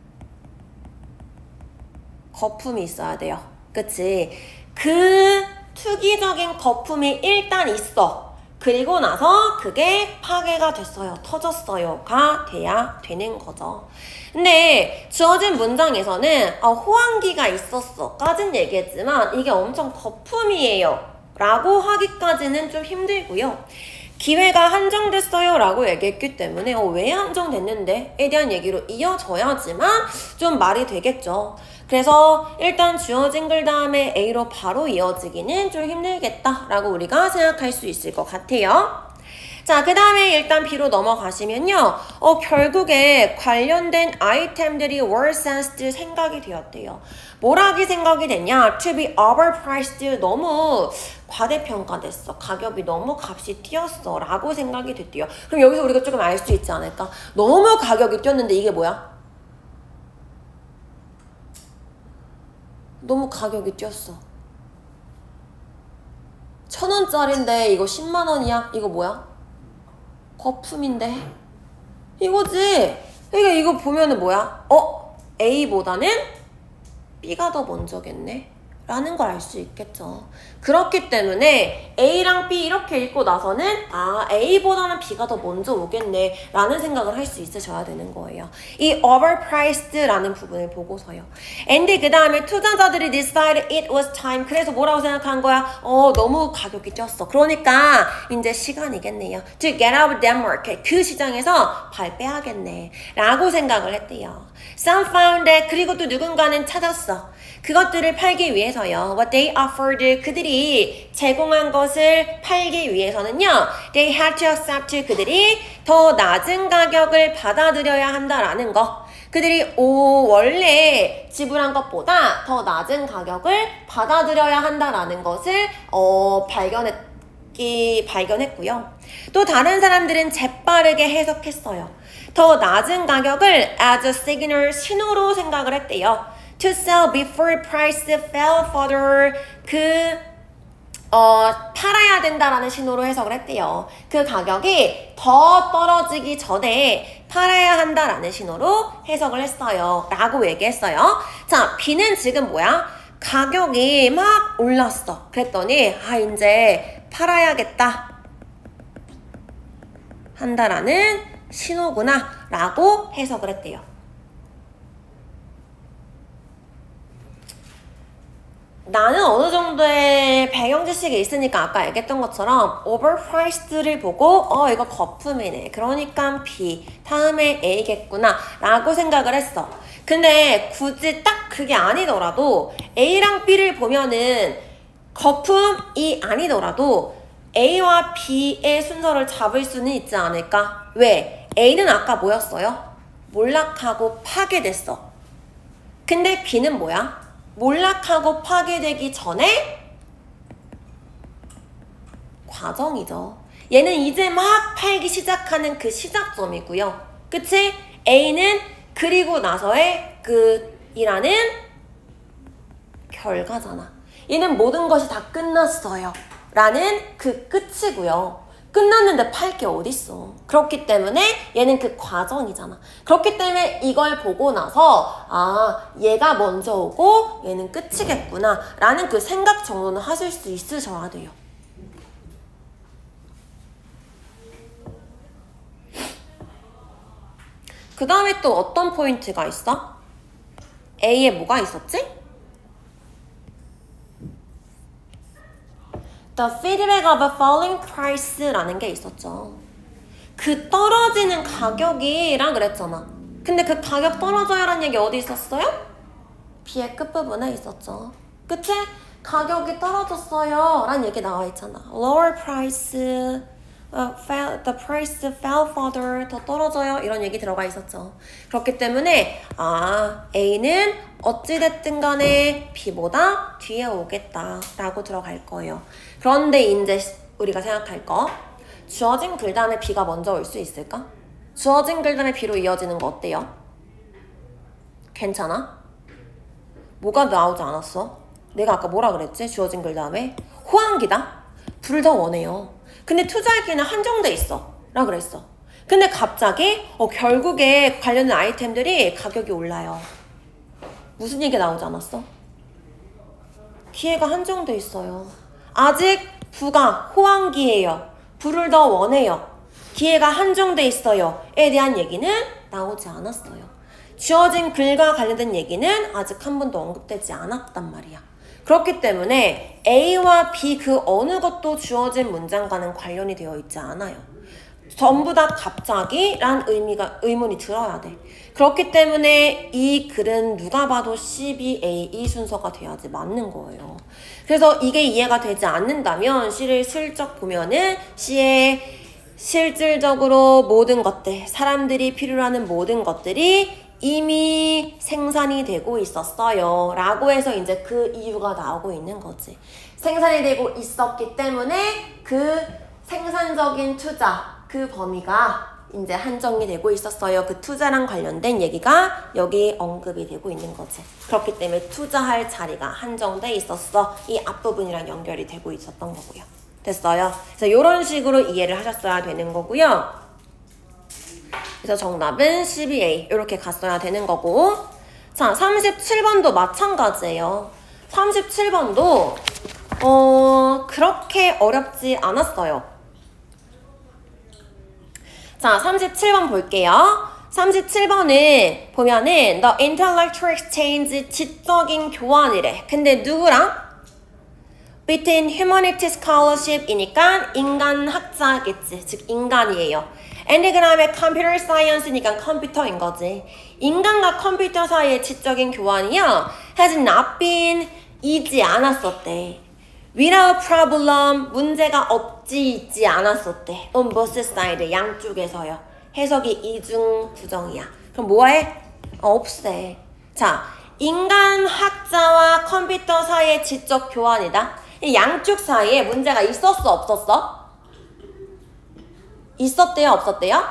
거품이 있어야 돼요. 그치? 그 투기적인 거품이 일단 있어. 그리고 나서 그게 파괴가 됐어요. 터졌어요가 돼야 되는 거죠. 근데 주어진 문장에서는 호황기가 있었어 까진 얘기했지만 이게 엄청 거품이에요 라고 하기까지는 좀 힘들고요. 기회가 한정됐어요 라고 얘기했기 때문에 왜 한정됐는데? 에 대한 얘기로 이어져야지만 좀 말이 되겠죠. 그래서 일단 주어진 글 다음에 A로 바로 이어지기는 좀 힘들겠다 라고 우리가 생각할 수 있을 것 같아요. 자, 그 다음에 일단 B로 넘어가시면요. 결국에 관련된 아이템들이 were sensed 생각이 되었대요. 뭐라기 생각이 됐냐? To be overpriced. 너무 과대평가됐어. 가격이 너무 값이 뛰었어. 라고 생각이 됐대요. 그럼 여기서 우리가 조금 알 수 있지 않을까? 너무 가격이 뛰었는데 이게 뭐야? 너무 가격이 뛰었어. 1,000원짜리인데 이거 10만원이야? 이거 뭐야? 거품인데? 이거지? 그러니까 이거 보면은 뭐야? A보다는 B가 더 먼저겠네? 라는 걸 알 수 있겠죠. 그렇기 때문에 A랑 B 이렇게 읽고 나서는 A보다는 B가 더 먼저 오겠네 라는 생각을 할 수 있으셔야 되는 거예요. 이 overpriced라는 부분을 보고서요. And 그 다음에 투자자들이 decide it was time. 그래서 뭐라고 생각한 거야? 너무 가격이 뛰었어. 그러니까 이제 시간이겠네요. To get out of that market. 그 시장에서 발 빼야겠네 라고 생각을 했대요. Some found that. 그리고 또 누군가는 찾았어. 그것들을 팔기 위해서요. What they offered. 그들이 제공한 것을 팔기 위해서는요. They had to accept. 그들이 더 낮은 가격을 받아들여야 한다라는 거. 그들이 원래 지불한 것보다 더 낮은 가격을 받아들여야 한다라는 것을 발견했고요. 또 다른 사람들은 재빠르게 해석했어요. 더 낮은 가격을 as a signal, 신호로 생각을 했대요. To sell before price fell further. 팔아야 된다라는 신호로 해석을 했대요. 그 가격이 더 떨어지기 전에 팔아야 한다라는 신호로 해석을 했어요. 라고 얘기했어요. 자, B는 지금 뭐야? 가격이 막 올랐어. 그랬더니 이제 팔아야겠다 한다라는 신호구나 라고 해석을 했대요. 나는 어느 정도의 배경 지식이 있으니까 아까 얘기했던 것처럼 overpriced를 보고 이거 거품이네. 그러니까 B, 다음에 A겠구나 라고 생각을 했어. 근데 굳이 딱 그게 아니더라도 A랑 B를 보면은 거품이 아니더라도 A와 B의 순서를 잡을 수는 있지 않을까? 왜? A는 아까 뭐였어요? 몰락하고 파괴됐어. 근데 B는 뭐야? 몰락하고 파괴되기 전에 과정이죠. 얘는 이제 막 팔기 시작하는 그 시작점이고요. 그치? A는 그리고 나서의 끝이라는 결과잖아. 얘는 모든 것이 다 끝났어요 라는 그 끝이고요. 끝났는데 팔 게 어딨어. 그렇기 때문에 얘는 그 과정이잖아. 그렇기 때문에 이걸 보고 나서 얘가 먼저 오고 얘는 끝이겠구나 라는 그 생각 정도는 하실 수 있으셔야 돼요. 그 다음에 또 어떤 포인트가 있어? A에 뭐가 있었지? The feedback of a falling price라는 게 있었죠. 그 떨어지는 가격이랑 그랬잖아. 근데 그 가격 떨어져요라는 얘기 어디 있었어요? B의 끝부분에 있었죠. 그치? 가격이 떨어졌어요 라는 얘기 나와 있잖아. Lower price, the price fell further. 더 떨어져요 이런 얘기 들어가 있었죠. 그렇기 때문에 A는 어찌됐든 간에 B보다 뒤에 오겠다 라고 들어갈 거예요. 그런데 이제 우리가 생각할 거, 주어진 글 다음에 B가 먼저 올 수 있을까? 주어진 글 다음에 B로 이어지는 거 어때요? 괜찮아? 뭐가 나오지 않았어? 내가 아까 뭐라 그랬지? 주어진 글 다음에 호황기다. 불을 더 원해요. 근데 투자하기에는 한정돼 있어 라 그랬어. 근데 갑자기 결국에 관련된 아이템들이 가격이 올라요. 무슨 얘기가 나오지 않았어? 기회가 한정돼 있어요. 아직 부가 호황기예요. 불을 더 원해요. 기회가 한정돼 있어요. 에 대한 얘기는 나오지 않았어요. 주어진 글과 관련된 얘기는 아직 한 번도 언급되지 않았단 말이야. 그렇기 때문에 A와 B 그 어느 것도 주어진 문장과는 관련이 되어 있지 않아요. 전부 다 갑자기 란 의문이 들어야 돼. 그렇기 때문에 이 글은 누가 봐도 C, B, A 이 순서가 돼야지 맞는 거예요. 그래서 이게 이해가 되지 않는다면 C를 슬쩍 보면은 C의 실질적으로 모든 것들, 사람들이 필요로 하는 모든 것들이 이미 생산이 되고 있었어요 라고 해서 이제 그 이유가 나오고 있는 거지. 생산이 되고 있었기 때문에 그 생산적인 투자, 그 범위가 이제 한정이 되고 있었어요. 그 투자랑 관련된 얘기가 여기 언급이 되고 있는 거지. 그렇기 때문에 투자할 자리가 한정돼 있었어. 이 앞부분이랑 연결이 되고 있었던 거고요. 됐어요? 그래서 이런 식으로 이해를 하셨어야 되는 거고요. 그래서 정답은 CBA 이렇게 갔어야 되는 거고, 자 37번도 마찬가지예요. 37번도 그렇게 어렵지 않았어요. 자 37번 볼게요. 37번은 보면은 The intellectual exchange 지적인 교환이래. 근데 누구랑? Between humanity scholarship이니까 인간학자겠지. 즉 인간이에요. And 그 다음에 computer science니까 컴퓨터인 거지. 인간과 컴퓨터 사이의 지적인 교환이요. has not been 이지 않았었대. without problem 문제가 있지 않았었대. on both sides 양쪽에서요. 해석이 이중 부정이야. 그럼 뭐해? 없애. 자, 인간학자와 컴퓨터 사이의 지적 교환이다. 이 양쪽 사이에 문제가 있었어 없었어? 있었대요 없었대요?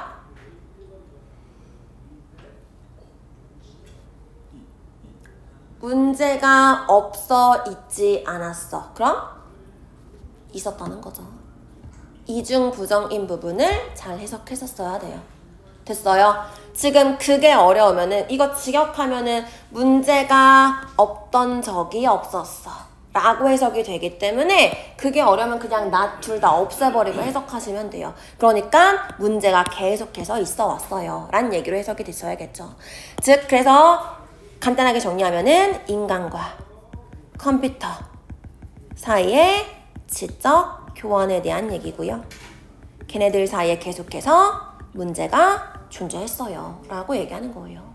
문제가 없어 있지 않았어. 그럼 있었다는 거죠. 이중 부정인 부분을 잘 해석했었어야 돼요. 됐어요? 지금 그게 어려우면은 이거 직역하면은 문제가 없던 적이 없었어 라고 해석이 되기 때문에 그게 어려우면 그냥 둘 다 없애버리고 해석하시면 돼요. 그러니까 문제가 계속해서 있어 왔어요 라는 얘기로 해석이 됐어야겠죠. 즉 그래서 간단하게 정리하면은 인간과 컴퓨터 사이의 지적 교환에 대한 얘기고요. 걔네들 사이에 계속해서 문제가 존재했어요 라고 얘기하는 거예요.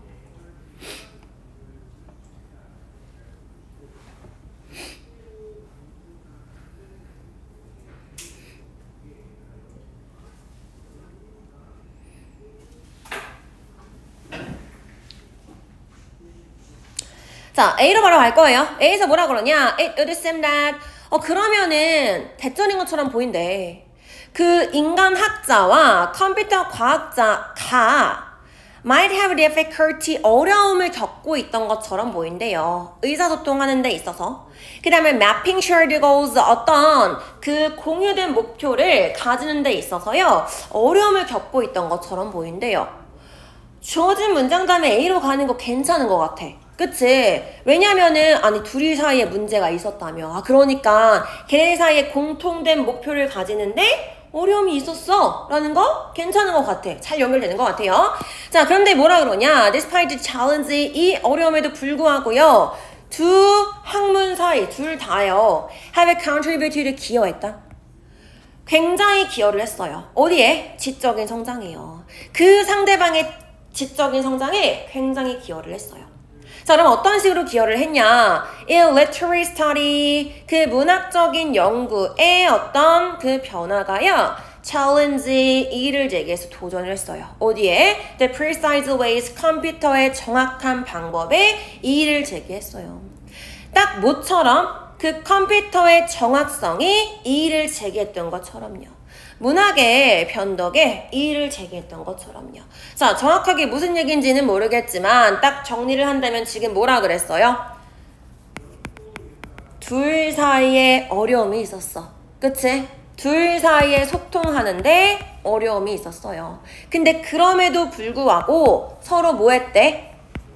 자, A로 바로 갈 거예요. A에서 뭐라 그러냐? It would seem that 그러면은 대전인 것처럼 보인대. 그 인간학자와 컴퓨터 과학자가 might have difficulty 어려움을 겪고 있던 것처럼 보인대요. 의사소통하는 데 있어서. 그 다음에 mapping shared goals 어떤 그 공유된 목표를 가지는 데 있어서요. 어려움을 겪고 있던 것처럼 보인대요. 주어진 문장 다음에 A로 가는 거 괜찮은 것 같아. 그치? 왜냐면은 아니 둘이 사이에 문제가 있었다며. 그러니까 걔네 사이에 공통된 목표를 가지는데 어려움이 있었어 라는 거 괜찮은 것 같아. 잘 연결되는 것 같아요. 자, 그런데 뭐라 그러냐? Despite the challenge 이 어려움에도 불구하고요. 두 학문 사이 둘 다요. have contributed 기여했다. 굉장히 기여를 했어요. 어디에? 지적인 성장이에요. 그 상대방의 지적인 성장에 굉장히 기여를 했어요. 자, 그럼 어떤 식으로 기여를 했냐? In literary study, 그 문학적인 연구의 어떤 그 변화가요. challenge, 이의를 제기해서 도전을 했어요. 어디에? The precise ways, 컴퓨터의 정확한 방법에 이의를 제기했어요. 딱 뭐처럼? 그 컴퓨터의 정확성이 이의를 제기했던 것처럼요. 문학의 변덕에 이의를 제기했던 것처럼요. 자, 정확하게 무슨 얘기인지는 모르겠지만 딱 정리를 한다면 지금 뭐라 그랬어요? 둘 사이에 어려움이 있었어. 그치? 둘 사이에 소통하는데 어려움이 있었어요. 근데 그럼에도 불구하고 서로 뭐 했대?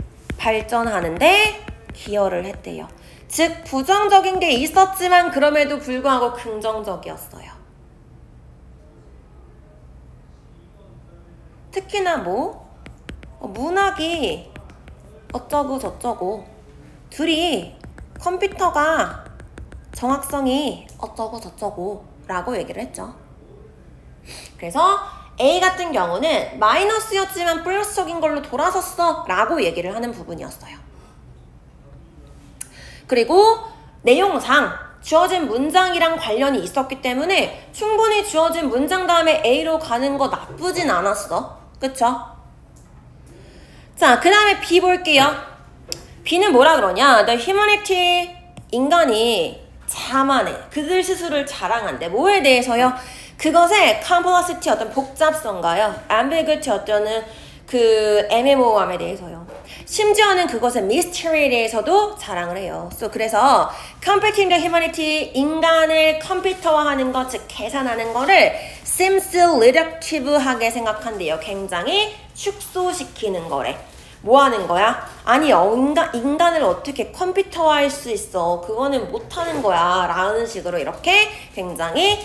발전하는데 기여를 했대요. 즉 부정적인 게 있었지만 그럼에도 불구하고 긍정적이었어요. 특히나 문학이 어쩌고 저쩌고 둘이 컴퓨터가 정확성이 어쩌고 저쩌고 라고 얘기를 했죠. 그래서 A 같은 경우는 마이너스였지만 플러스적인 걸로 돌아섰어 라고 얘기를 하는 부분이었어요. 그리고 내용상 주어진 문장이랑 관련이 있었기 때문에 충분히 주어진 문장 다음에 A로 가는 거 나쁘진 않았어. 그쵸? 자, 그 다음에 B 볼게요. B는 뭐라 그러냐? The humanity, 인간이 자만해. 그들 스스로를 자랑한대. 뭐에 대해서요? 그것의 complexity, 어떤 복잡성가요? ambiguity, 어떤 그 애매모호함에 대해서요. 심지어는 그것의 mystery에 대해서도 자랑을 해요. 그래서 computing the humanity, 인간을 컴퓨터화하는 것, 즉 계산하는 거를 seems reductive하게 생각한대요. 굉장히 축소시키는 거래. 뭐 하는 거야? 아니 인간을 어떻게 컴퓨터화할 수 있어? 그거는 못하는 거야 라는 식으로 이렇게 굉장히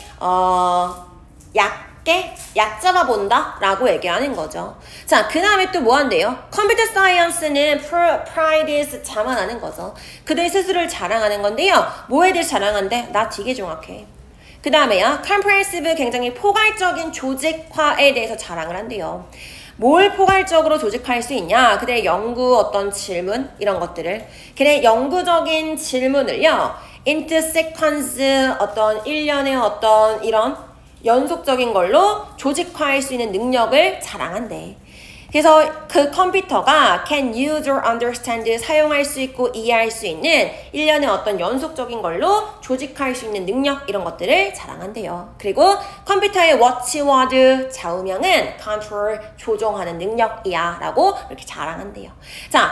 얕잡아 본다 라고 얘기하는 거죠. 자, 그 다음에 또 뭐 한대요? 컴퓨터 사이언스는 pride is 자만하는 거죠. 그들 스스로를 자랑하는 건데요. 뭐에 대해 자랑한대? 나 되게 정확해. 그 다음에요. comprehensive, 굉장히 포괄적인 조직화에 대해서 자랑을 한대요. 뭘 포괄적으로 조직할 수 있냐? 그들의 연구 어떤 질문 이런 것들을 그들의 영구적인 질문을요. into sequence 어떤 일련의 어떤 이런 연속적인 걸로 조직화할 수 있는 능력을 자랑한대. 그래서 그 컴퓨터가 can use or understand 사용할 수 있고 이해할 수 있는 일련의 어떤 연속적인 걸로 조직할 수 있는 능력 이런 것들을 자랑한대요. 그리고 컴퓨터의 watchword 좌우명은 control 조종하는 능력이야 라고 이렇게 자랑한대요. 자,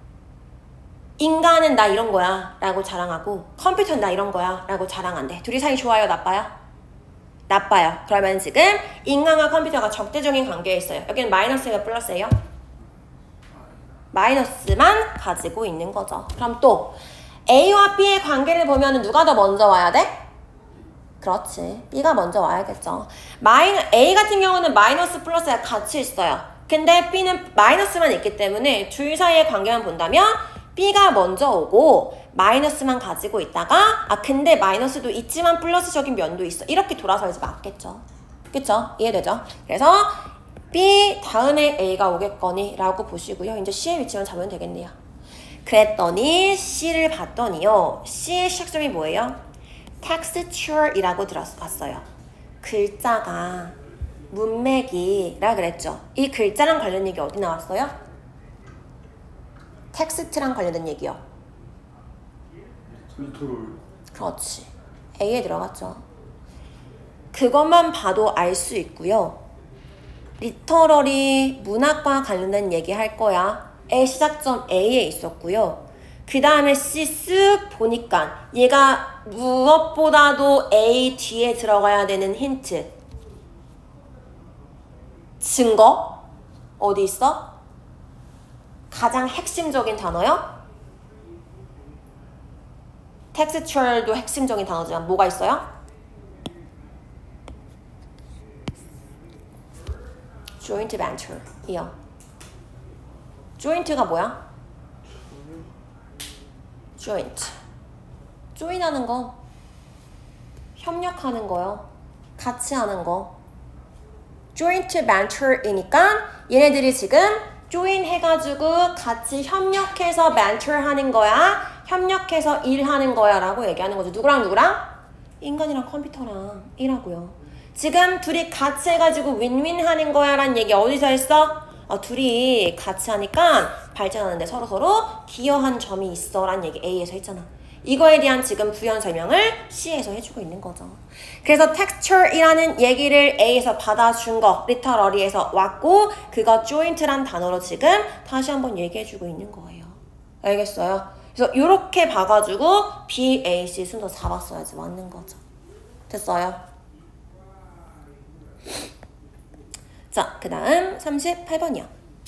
인간은 나 이런 거야 라고 자랑하고 컴퓨터는 나 이런 거야 라고 자랑한대. 둘이 사이 좋아요? 나빠요? 나빠요. 그러면 지금 인간과 컴퓨터가 적대적인 관계에 있어요. 여기는 마이너스가 플러스예요? 마이너스만 가지고 있는 거죠. 그럼 또 A와 B의 관계를 보면 누가 더 먼저 와야 돼? 그렇지. B가 먼저 와야겠죠. A 같은 경우는 마이너스 플러스가 같이 있어요. 근데 B는 마이너스만 있기 때문에 둘 사이의 관계만 본다면 B가 먼저 오고 마이너스만 가지고 있다가 근데 마이너스도 있지만 플러스적인 면도 있어. 이렇게 돌아서야지 맞겠죠. 그쵸? 이해되죠? 그래서 B 다음에 A가 오겠거니 라고 보시고요. 이제 C의 위치만 잡으면 되겠네요. 그랬더니 C를 봤더니요. C의 시작점이 뭐예요? texture이라고 들어봤어요. 글자가 문맥이라 그랬죠. 이 글자랑 관련 얘기 어디 나왔어요? 텍스트랑 관련된 얘기요. 그렇지. A에 들어갔죠. 그것만 봐도 알 수 있고요. 리터러리 문학과 관련된 얘기 할 거야. 의 시작점 A에 있었고요. 그 다음에 C 쓱 보니까 얘가 무엇보다도 A 뒤에 들어가야 되는 힌트. 증거? 어디 있어? 가장 핵심적인 단어요? texture도 핵심적인 단어지만 뭐가 있어요? joint venture 이요. joint가 뭐야? join 하는 거 협력하는 거요. 같이 하는 거 joint venture이니까 얘네들이 지금 join 해가지고 같이 협력해서 venture 하는 거야. 협력해서 일하는 거야 라고 얘기하는 거죠. 누구랑 누구랑? 인간이랑 컴퓨터랑 일하고요. 지금 둘이 같이 해가지고 윈윈 하는 거야 라는 얘기 어디서 했어? 둘이 같이 하니까 발전하는데 서로서로 기여한 점이 있어 라는 얘기 A에서 했잖아. 이거에 대한 지금 부연 설명을 C에서 해주고 있는 거죠. 그래서 texture이라는 얘기를 A에서 받아준 거, literally에서 왔고 그거 joint란 단어로 지금 다시 한번 얘기해주고 있는 거예요. 알겠어요? 그래서 이렇게 봐가지고 B, A, C 순서 잡았어야지 맞는 거죠. 됐어요? 자, 그 다음 38번이요.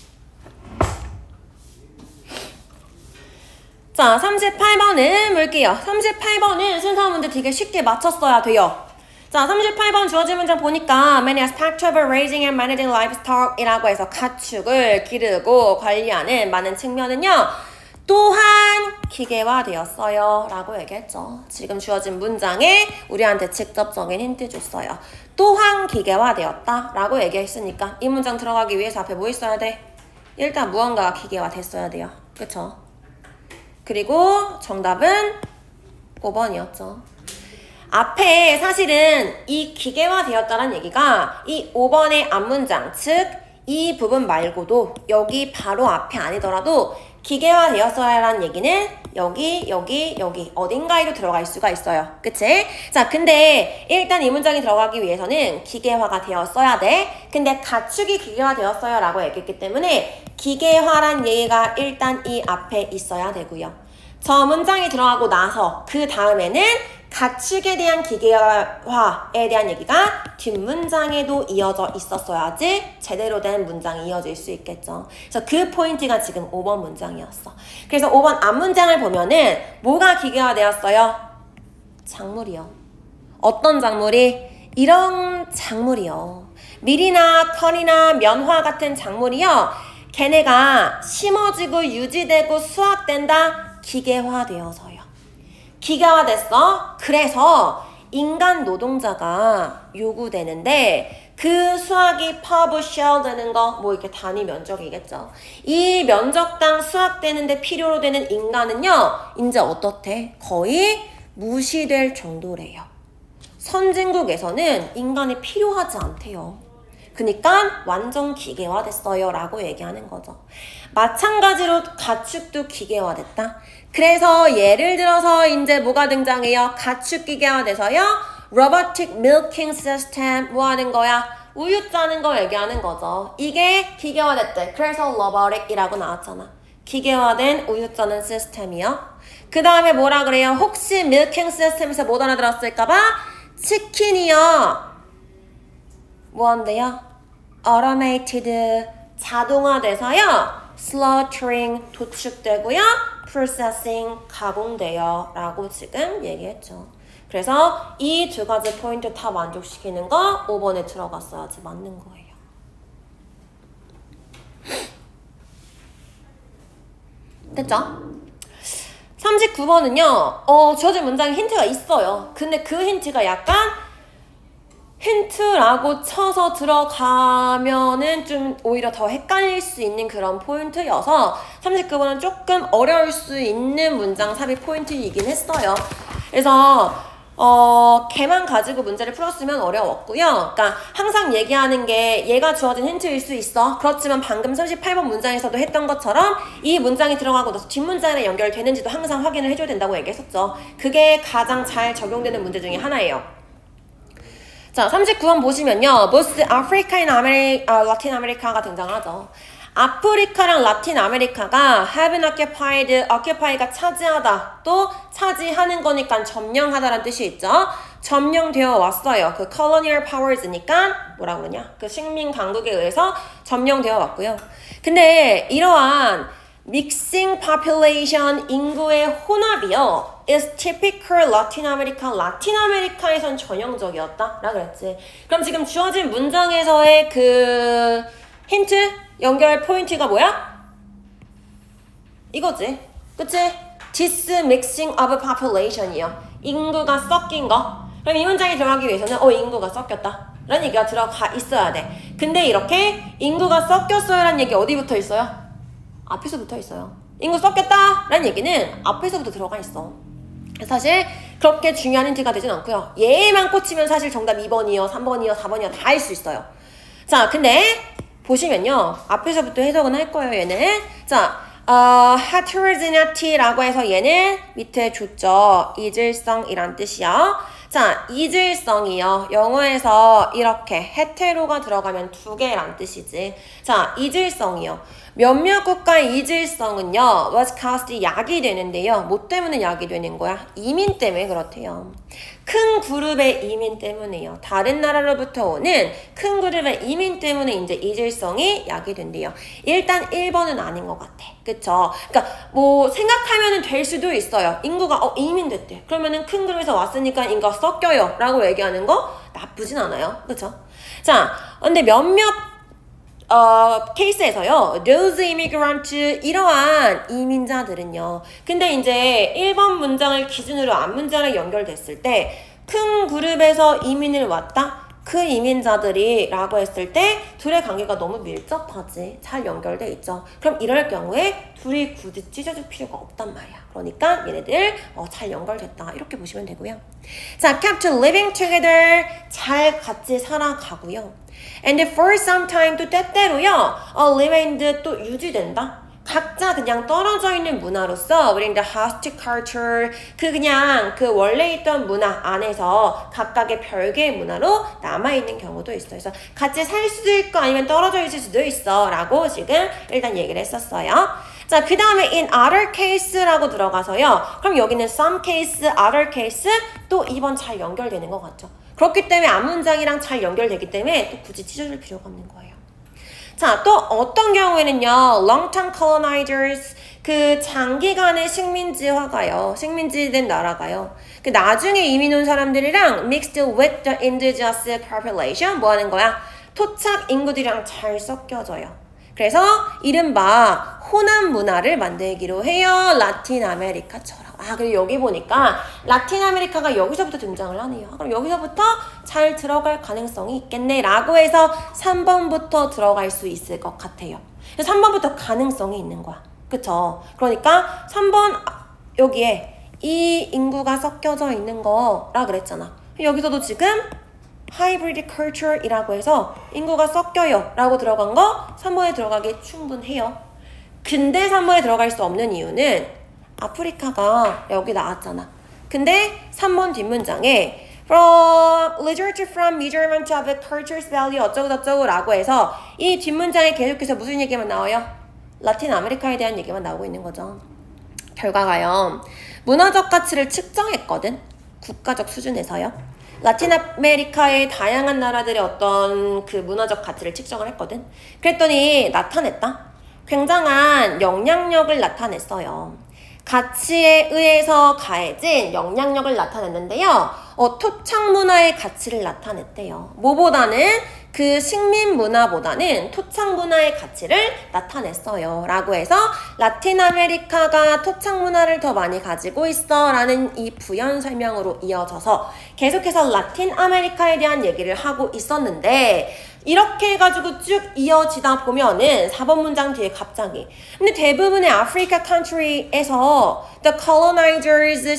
자, 38번은 볼게요. 38번은 순서 문제 되게 쉽게 맞췄어야 돼요. 자, 38번 주어진 문장 보니까 many aspects of raising and managing livestock 이라고 해서 가축을 기르고 관리하는 많은 측면은요. 또한 기계화되었어요 라고 얘기했죠. 지금 주어진 문장에 우리한테 직접적인 힌트 줬어요. 또한 기계화되었다 라고 얘기했으니까 이 문장 들어가기 위해서 앞에 뭐 있어야 돼? 일단 무언가가 기계화됐어야 돼요. 그쵸? 그리고 정답은 5번이었죠. 앞에 사실은 이 기계화되었다는 얘기가 이 5번의 앞문장, 즉 이 부분 말고도 여기 바로 앞에 아니더라도 기계화되었어야라는 얘기는 여기 어딘가에도 들어갈 수가 있어요. 그치? 자, 근데 일단 이 문장이 들어가기 위해서는 기계화가 되었어야 돼. 근데 가축이 기계화되었어요 라고 얘기했기 때문에 기계화란 얘기가 일단 이 앞에 있어야 되고요. 저 문장이 들어가고 나서 그 다음에는 가축에 대한 기계화에 대한 얘기가 뒷문장에도 이어져 있었어야지 제대로 된 문장이 이어질 수 있겠죠. 그래서 그 포인트가 지금 5번 문장이었어. 그래서 5번 앞문장을 보면은 뭐가 기계화되었어요? 작물이요. 어떤 작물이? 이런 작물이요. 밀이나 컬이나 면화 같은 작물이요. 걔네가 심어지고 유지되고 수확된다? 기계화되어서요. 기계화됐어. 그래서 인간 노동자가 요구되는데 그 수확이 per bushel 되는 거 뭐 이렇게 단위 면적이겠죠. 이 면적당 수확되는데 필요로 되는 인간은요. 이제 어떻대? 거의 무시될 정도래요. 선진국에서는 인간이 필요하지 않대요. 그러니까 완전 기계화됐어요 라고 얘기하는 거죠. 마찬가지로 가축도 기계화됐다. 그래서 예를 들어서 이제 뭐가 등장해요? 가축 기계화돼서요. Robotic Milking System 뭐 하는 거야? 우유 짜는 거 얘기하는 거죠. 이게 기계화됐대. 그래서 Robotic이라고 나왔잖아. 기계화된 우유 짜는 시스템이요. 그 다음에 뭐라 그래요? 혹시 Milking System에서 못 알아들었을까봐 치킨이요. 뭐 한대요? Automated 자동화돼서요. Slaughtering 도축되고요. Processing 가공돼요 라고 지금 얘기했죠. 그래서 이 두 가지 포인트 다 만족시키는 거 5번에 들어갔어야지 맞는 거예요. 됐죠? 39번은요. 주어진 문장에 힌트가 있어요. 근데 그 힌트가 약간 힌트라고 쳐서 들어가면은 좀 오히려 더 헷갈릴 수 있는 그런 포인트여서 39번은 조금 어려울 수 있는 문장 삽입 포인트이긴 했어요. 그래서 걔만 가지고 문제를 풀었으면 어려웠고요. 그러니까 항상 얘기하는 게 얘가 주어진 힌트일 수 있어. 그렇지만 방금 38번 문장에서도 했던 것처럼 이 문장이 들어가고 나서 뒷문장이랑 연결되는지도 항상 확인을 해줘야 된다고 얘기했었죠. 그게 가장 잘 적용되는 문제 중에 하나예요. 자, 39번 보시면요. 보스 아프리카나 라틴 아메리카가 등장하죠. 아프리카랑 라틴 아메리카가 have been occupied, occupy가 차지하다, 또 차지하는 거니까 점령하다라는 뜻이 있죠. 점령되어 왔어요. 그 colonial powers니까 뭐라 그러냐? 그 식민 강국에 의해서 점령되어 왔고요. 근데 이러한 mixing population 인구의 혼합이요. is typical Latin America. 라틴 아메리카에선 전형적이었다 라 그랬지. 그럼 지금 주어진 문장에서의 그 힌트? 연결 포인트가 뭐야? 이거지. 그치? This mixing of population이요. 인구가 섞인 거. 그럼 이 문장이 들어가기 위해서는 인구가 섞였다 라는 얘기가 들어가 있어야 돼. 근데 이렇게 인구가 섞였어요 라는 얘기 어디 붙어 있어요? 앞에서 붙어 있어요. 인구 섞였다 라는 얘기는 앞에서부터 들어가 있어. 사실 그렇게 중요한 힌트가 되진 않고요. 얘만 꽂히면 사실 정답 2번이요, 3번이요, 4번이요 다 할 수 있어요. 자, 근데 보시면요. 앞에서부터 해석은 할 거예요, 얘는. 자, heterogeneity라고 해서 얘는 밑에 줬죠. 이질성이란 뜻이요. 자, 이질성이요. 영어에서 이렇게 헤테로가 들어가면 두 개란 뜻이지. 자, 이질성이요. 몇몇 국가의 이질성은요, was caused 약이 되는데요. 뭐 때문에 약이 되는 거야? 이민 때문에 그렇대요. 큰 그룹의 이민 때문에요. 다른 나라로부터 오는 큰 그룹의 이민 때문에 이제 이질성이 약이 된대요. 일단 1번은 아닌 것 같아. 그쵸? 그러니까 뭐 생각하면 될 수도 있어요. 인구가 이민 됐대. 그러면은 큰 그룹에서 왔으니까 인구가 섞여요. 라고 얘기하는 거 나쁘진 않아요. 그쵸? 자, 근데 몇몇 케이스에서요, those immigrants, 이러한 이민자들은요. 근데 이제 1번 문장을 기준으로 앞 문장을 연결됐을 때, 큰 그룹에서 이민을 왔다? 그 이민자들이 라고 했을 때, 둘의 관계가 너무 밀접하지. 잘 연결돼 있죠. 그럼 이럴 경우에 둘이 굳이 찢어질 필요가 없단 말이야. 그러니까 얘네들 잘 연결됐다. 이렇게 보시면 되고요. 자, kept living together. 잘 같이 살아가고요. And for some time 또 때때로요 remained 또 유지된다. 각자 그냥 떨어져 있는 문화로서 within the host culture 그냥 그 원래 있던 문화 안에서 각각의 별개의 문화로 남아있는 경우도 있어요. 그래서 같이 살 수도 있고 아니면 떨어져 있을 수도 있어 라고 지금 일단 얘기를 했었어요. 자, 그 다음에 in other case라고 들어가서요. 그럼 여기는 some case, other case 또 2번 잘 연결되는 것 같죠. 그렇기 때문에 앞 문장이랑 잘 연결되기 때문에 또 굳이 찢어줄 필요가 없는 거예요. 자, 또 어떤 경우에는요. long-term colonizers 그 장기간의 식민지화가요. 식민지된 나라가요. 그 나중에 이민 온 사람들이랑 mixed with the indigenous population 뭐 하는 거야? 토착 인구들이랑 잘 섞여져요. 그래서 이른바 호남 문화를 만들기로 해요. 라틴 아메리카처럼. 그리고 여기 보니까 라틴 아메리카가 여기서부터 등장을 하네요. 그럼 여기서부터 잘 들어갈 가능성이 있겠네 라고 해서 3번부터 들어갈 수 있을 것 같아요. 3번부터 가능성이 있는 거야. 그쵸? 그러니까 3번 여기에 이 인구가 섞여져 있는 거라 그랬잖아. 여기서도 지금 hybrid culture이라고 해서 인구가 섞여요 라고 들어간 거 3번에 들어가기 충분해요. 근데 3번에 들어갈 수 없는 이유는 아프리카가 여기 나왔잖아. 근데 3번 뒷문장에 from literature from measurement of culture's value 어쩌고저쩌고 라고 해서 이 뒷문장에 계속해서 무슨 얘기만 나와요? 라틴 아메리카에 대한 얘기만 나오고 있는 거죠. 결과가요. 문화적 가치를 측정했거든. 국가적 수준에서요. 라틴 아메리카의 다양한 나라들의 어떤 그 문화적 가치를 측정을 했거든. 그랬더니 나타냈다. 굉장한 영향력을 나타냈어요. 가치에 의해서 가해진 영향력을 나타냈는데요. 토착 문화의 가치를 나타냈대요. 뭐보다는 그 식민 문화보다는 토착 문화의 가치를 나타냈어요. 라고 해서 라틴 아메리카가 토착 문화를 더 많이 가지고 있어 라는 이 부연 설명으로 이어져서 계속해서 라틴 아메리카에 대한 얘기를 하고 있었는데 이렇게 해가지고 쭉 이어지다 보면은 4번 문장 뒤에 갑자기 근데 대부분의 아프리카 컨트리에서 the colonizers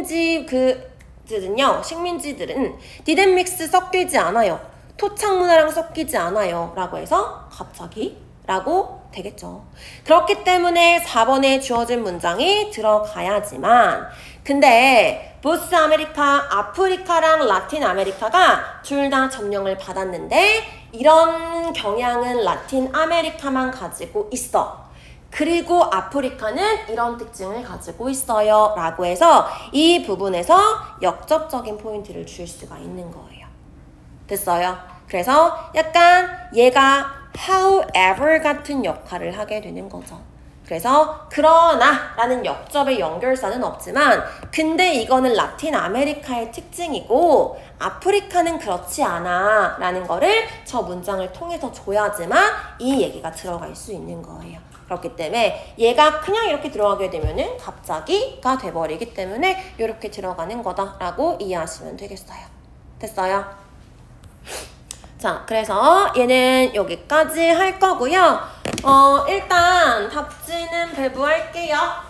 식민지들은 didn't mix 섞이지 않아요. 토착 문화랑 섞이지 않아요. 라고 해서 갑자기 라고 되겠죠. 그렇기 때문에 4번에 주어진 문장이 들어가야지만 근데 보스 아메리카, 아프리카랑 라틴 아메리카가 둘 다 점령을 받았는데 이런 경향은 라틴 아메리카만 가지고 있어. 그리고 아프리카는 이런 특징을 가지고 있어요. 라고 해서 이 부분에서 역접적인 포인트를 줄 수가 있는 거예요. 됐어요? 그래서 약간 얘가 however 같은 역할을 하게 되는 거죠. 그래서 그러나 라는 역접의 연결사는 없지만 근데 이거는 라틴 아메리카의 특징이고 아프리카는 그렇지 않아 라는 거를 저 문장을 통해서 줘야지만 이 얘기가 들어갈 수 있는 거예요. 그렇기 때문에 얘가 그냥 이렇게 들어가게 되면은 갑자기가 돼버리기 때문에 이렇게 들어가는 거다라고 이해하시면 되겠어요. 됐어요? 자, 그래서 얘는 여기까지 할 거고요. 일단 답지는 배부할게요.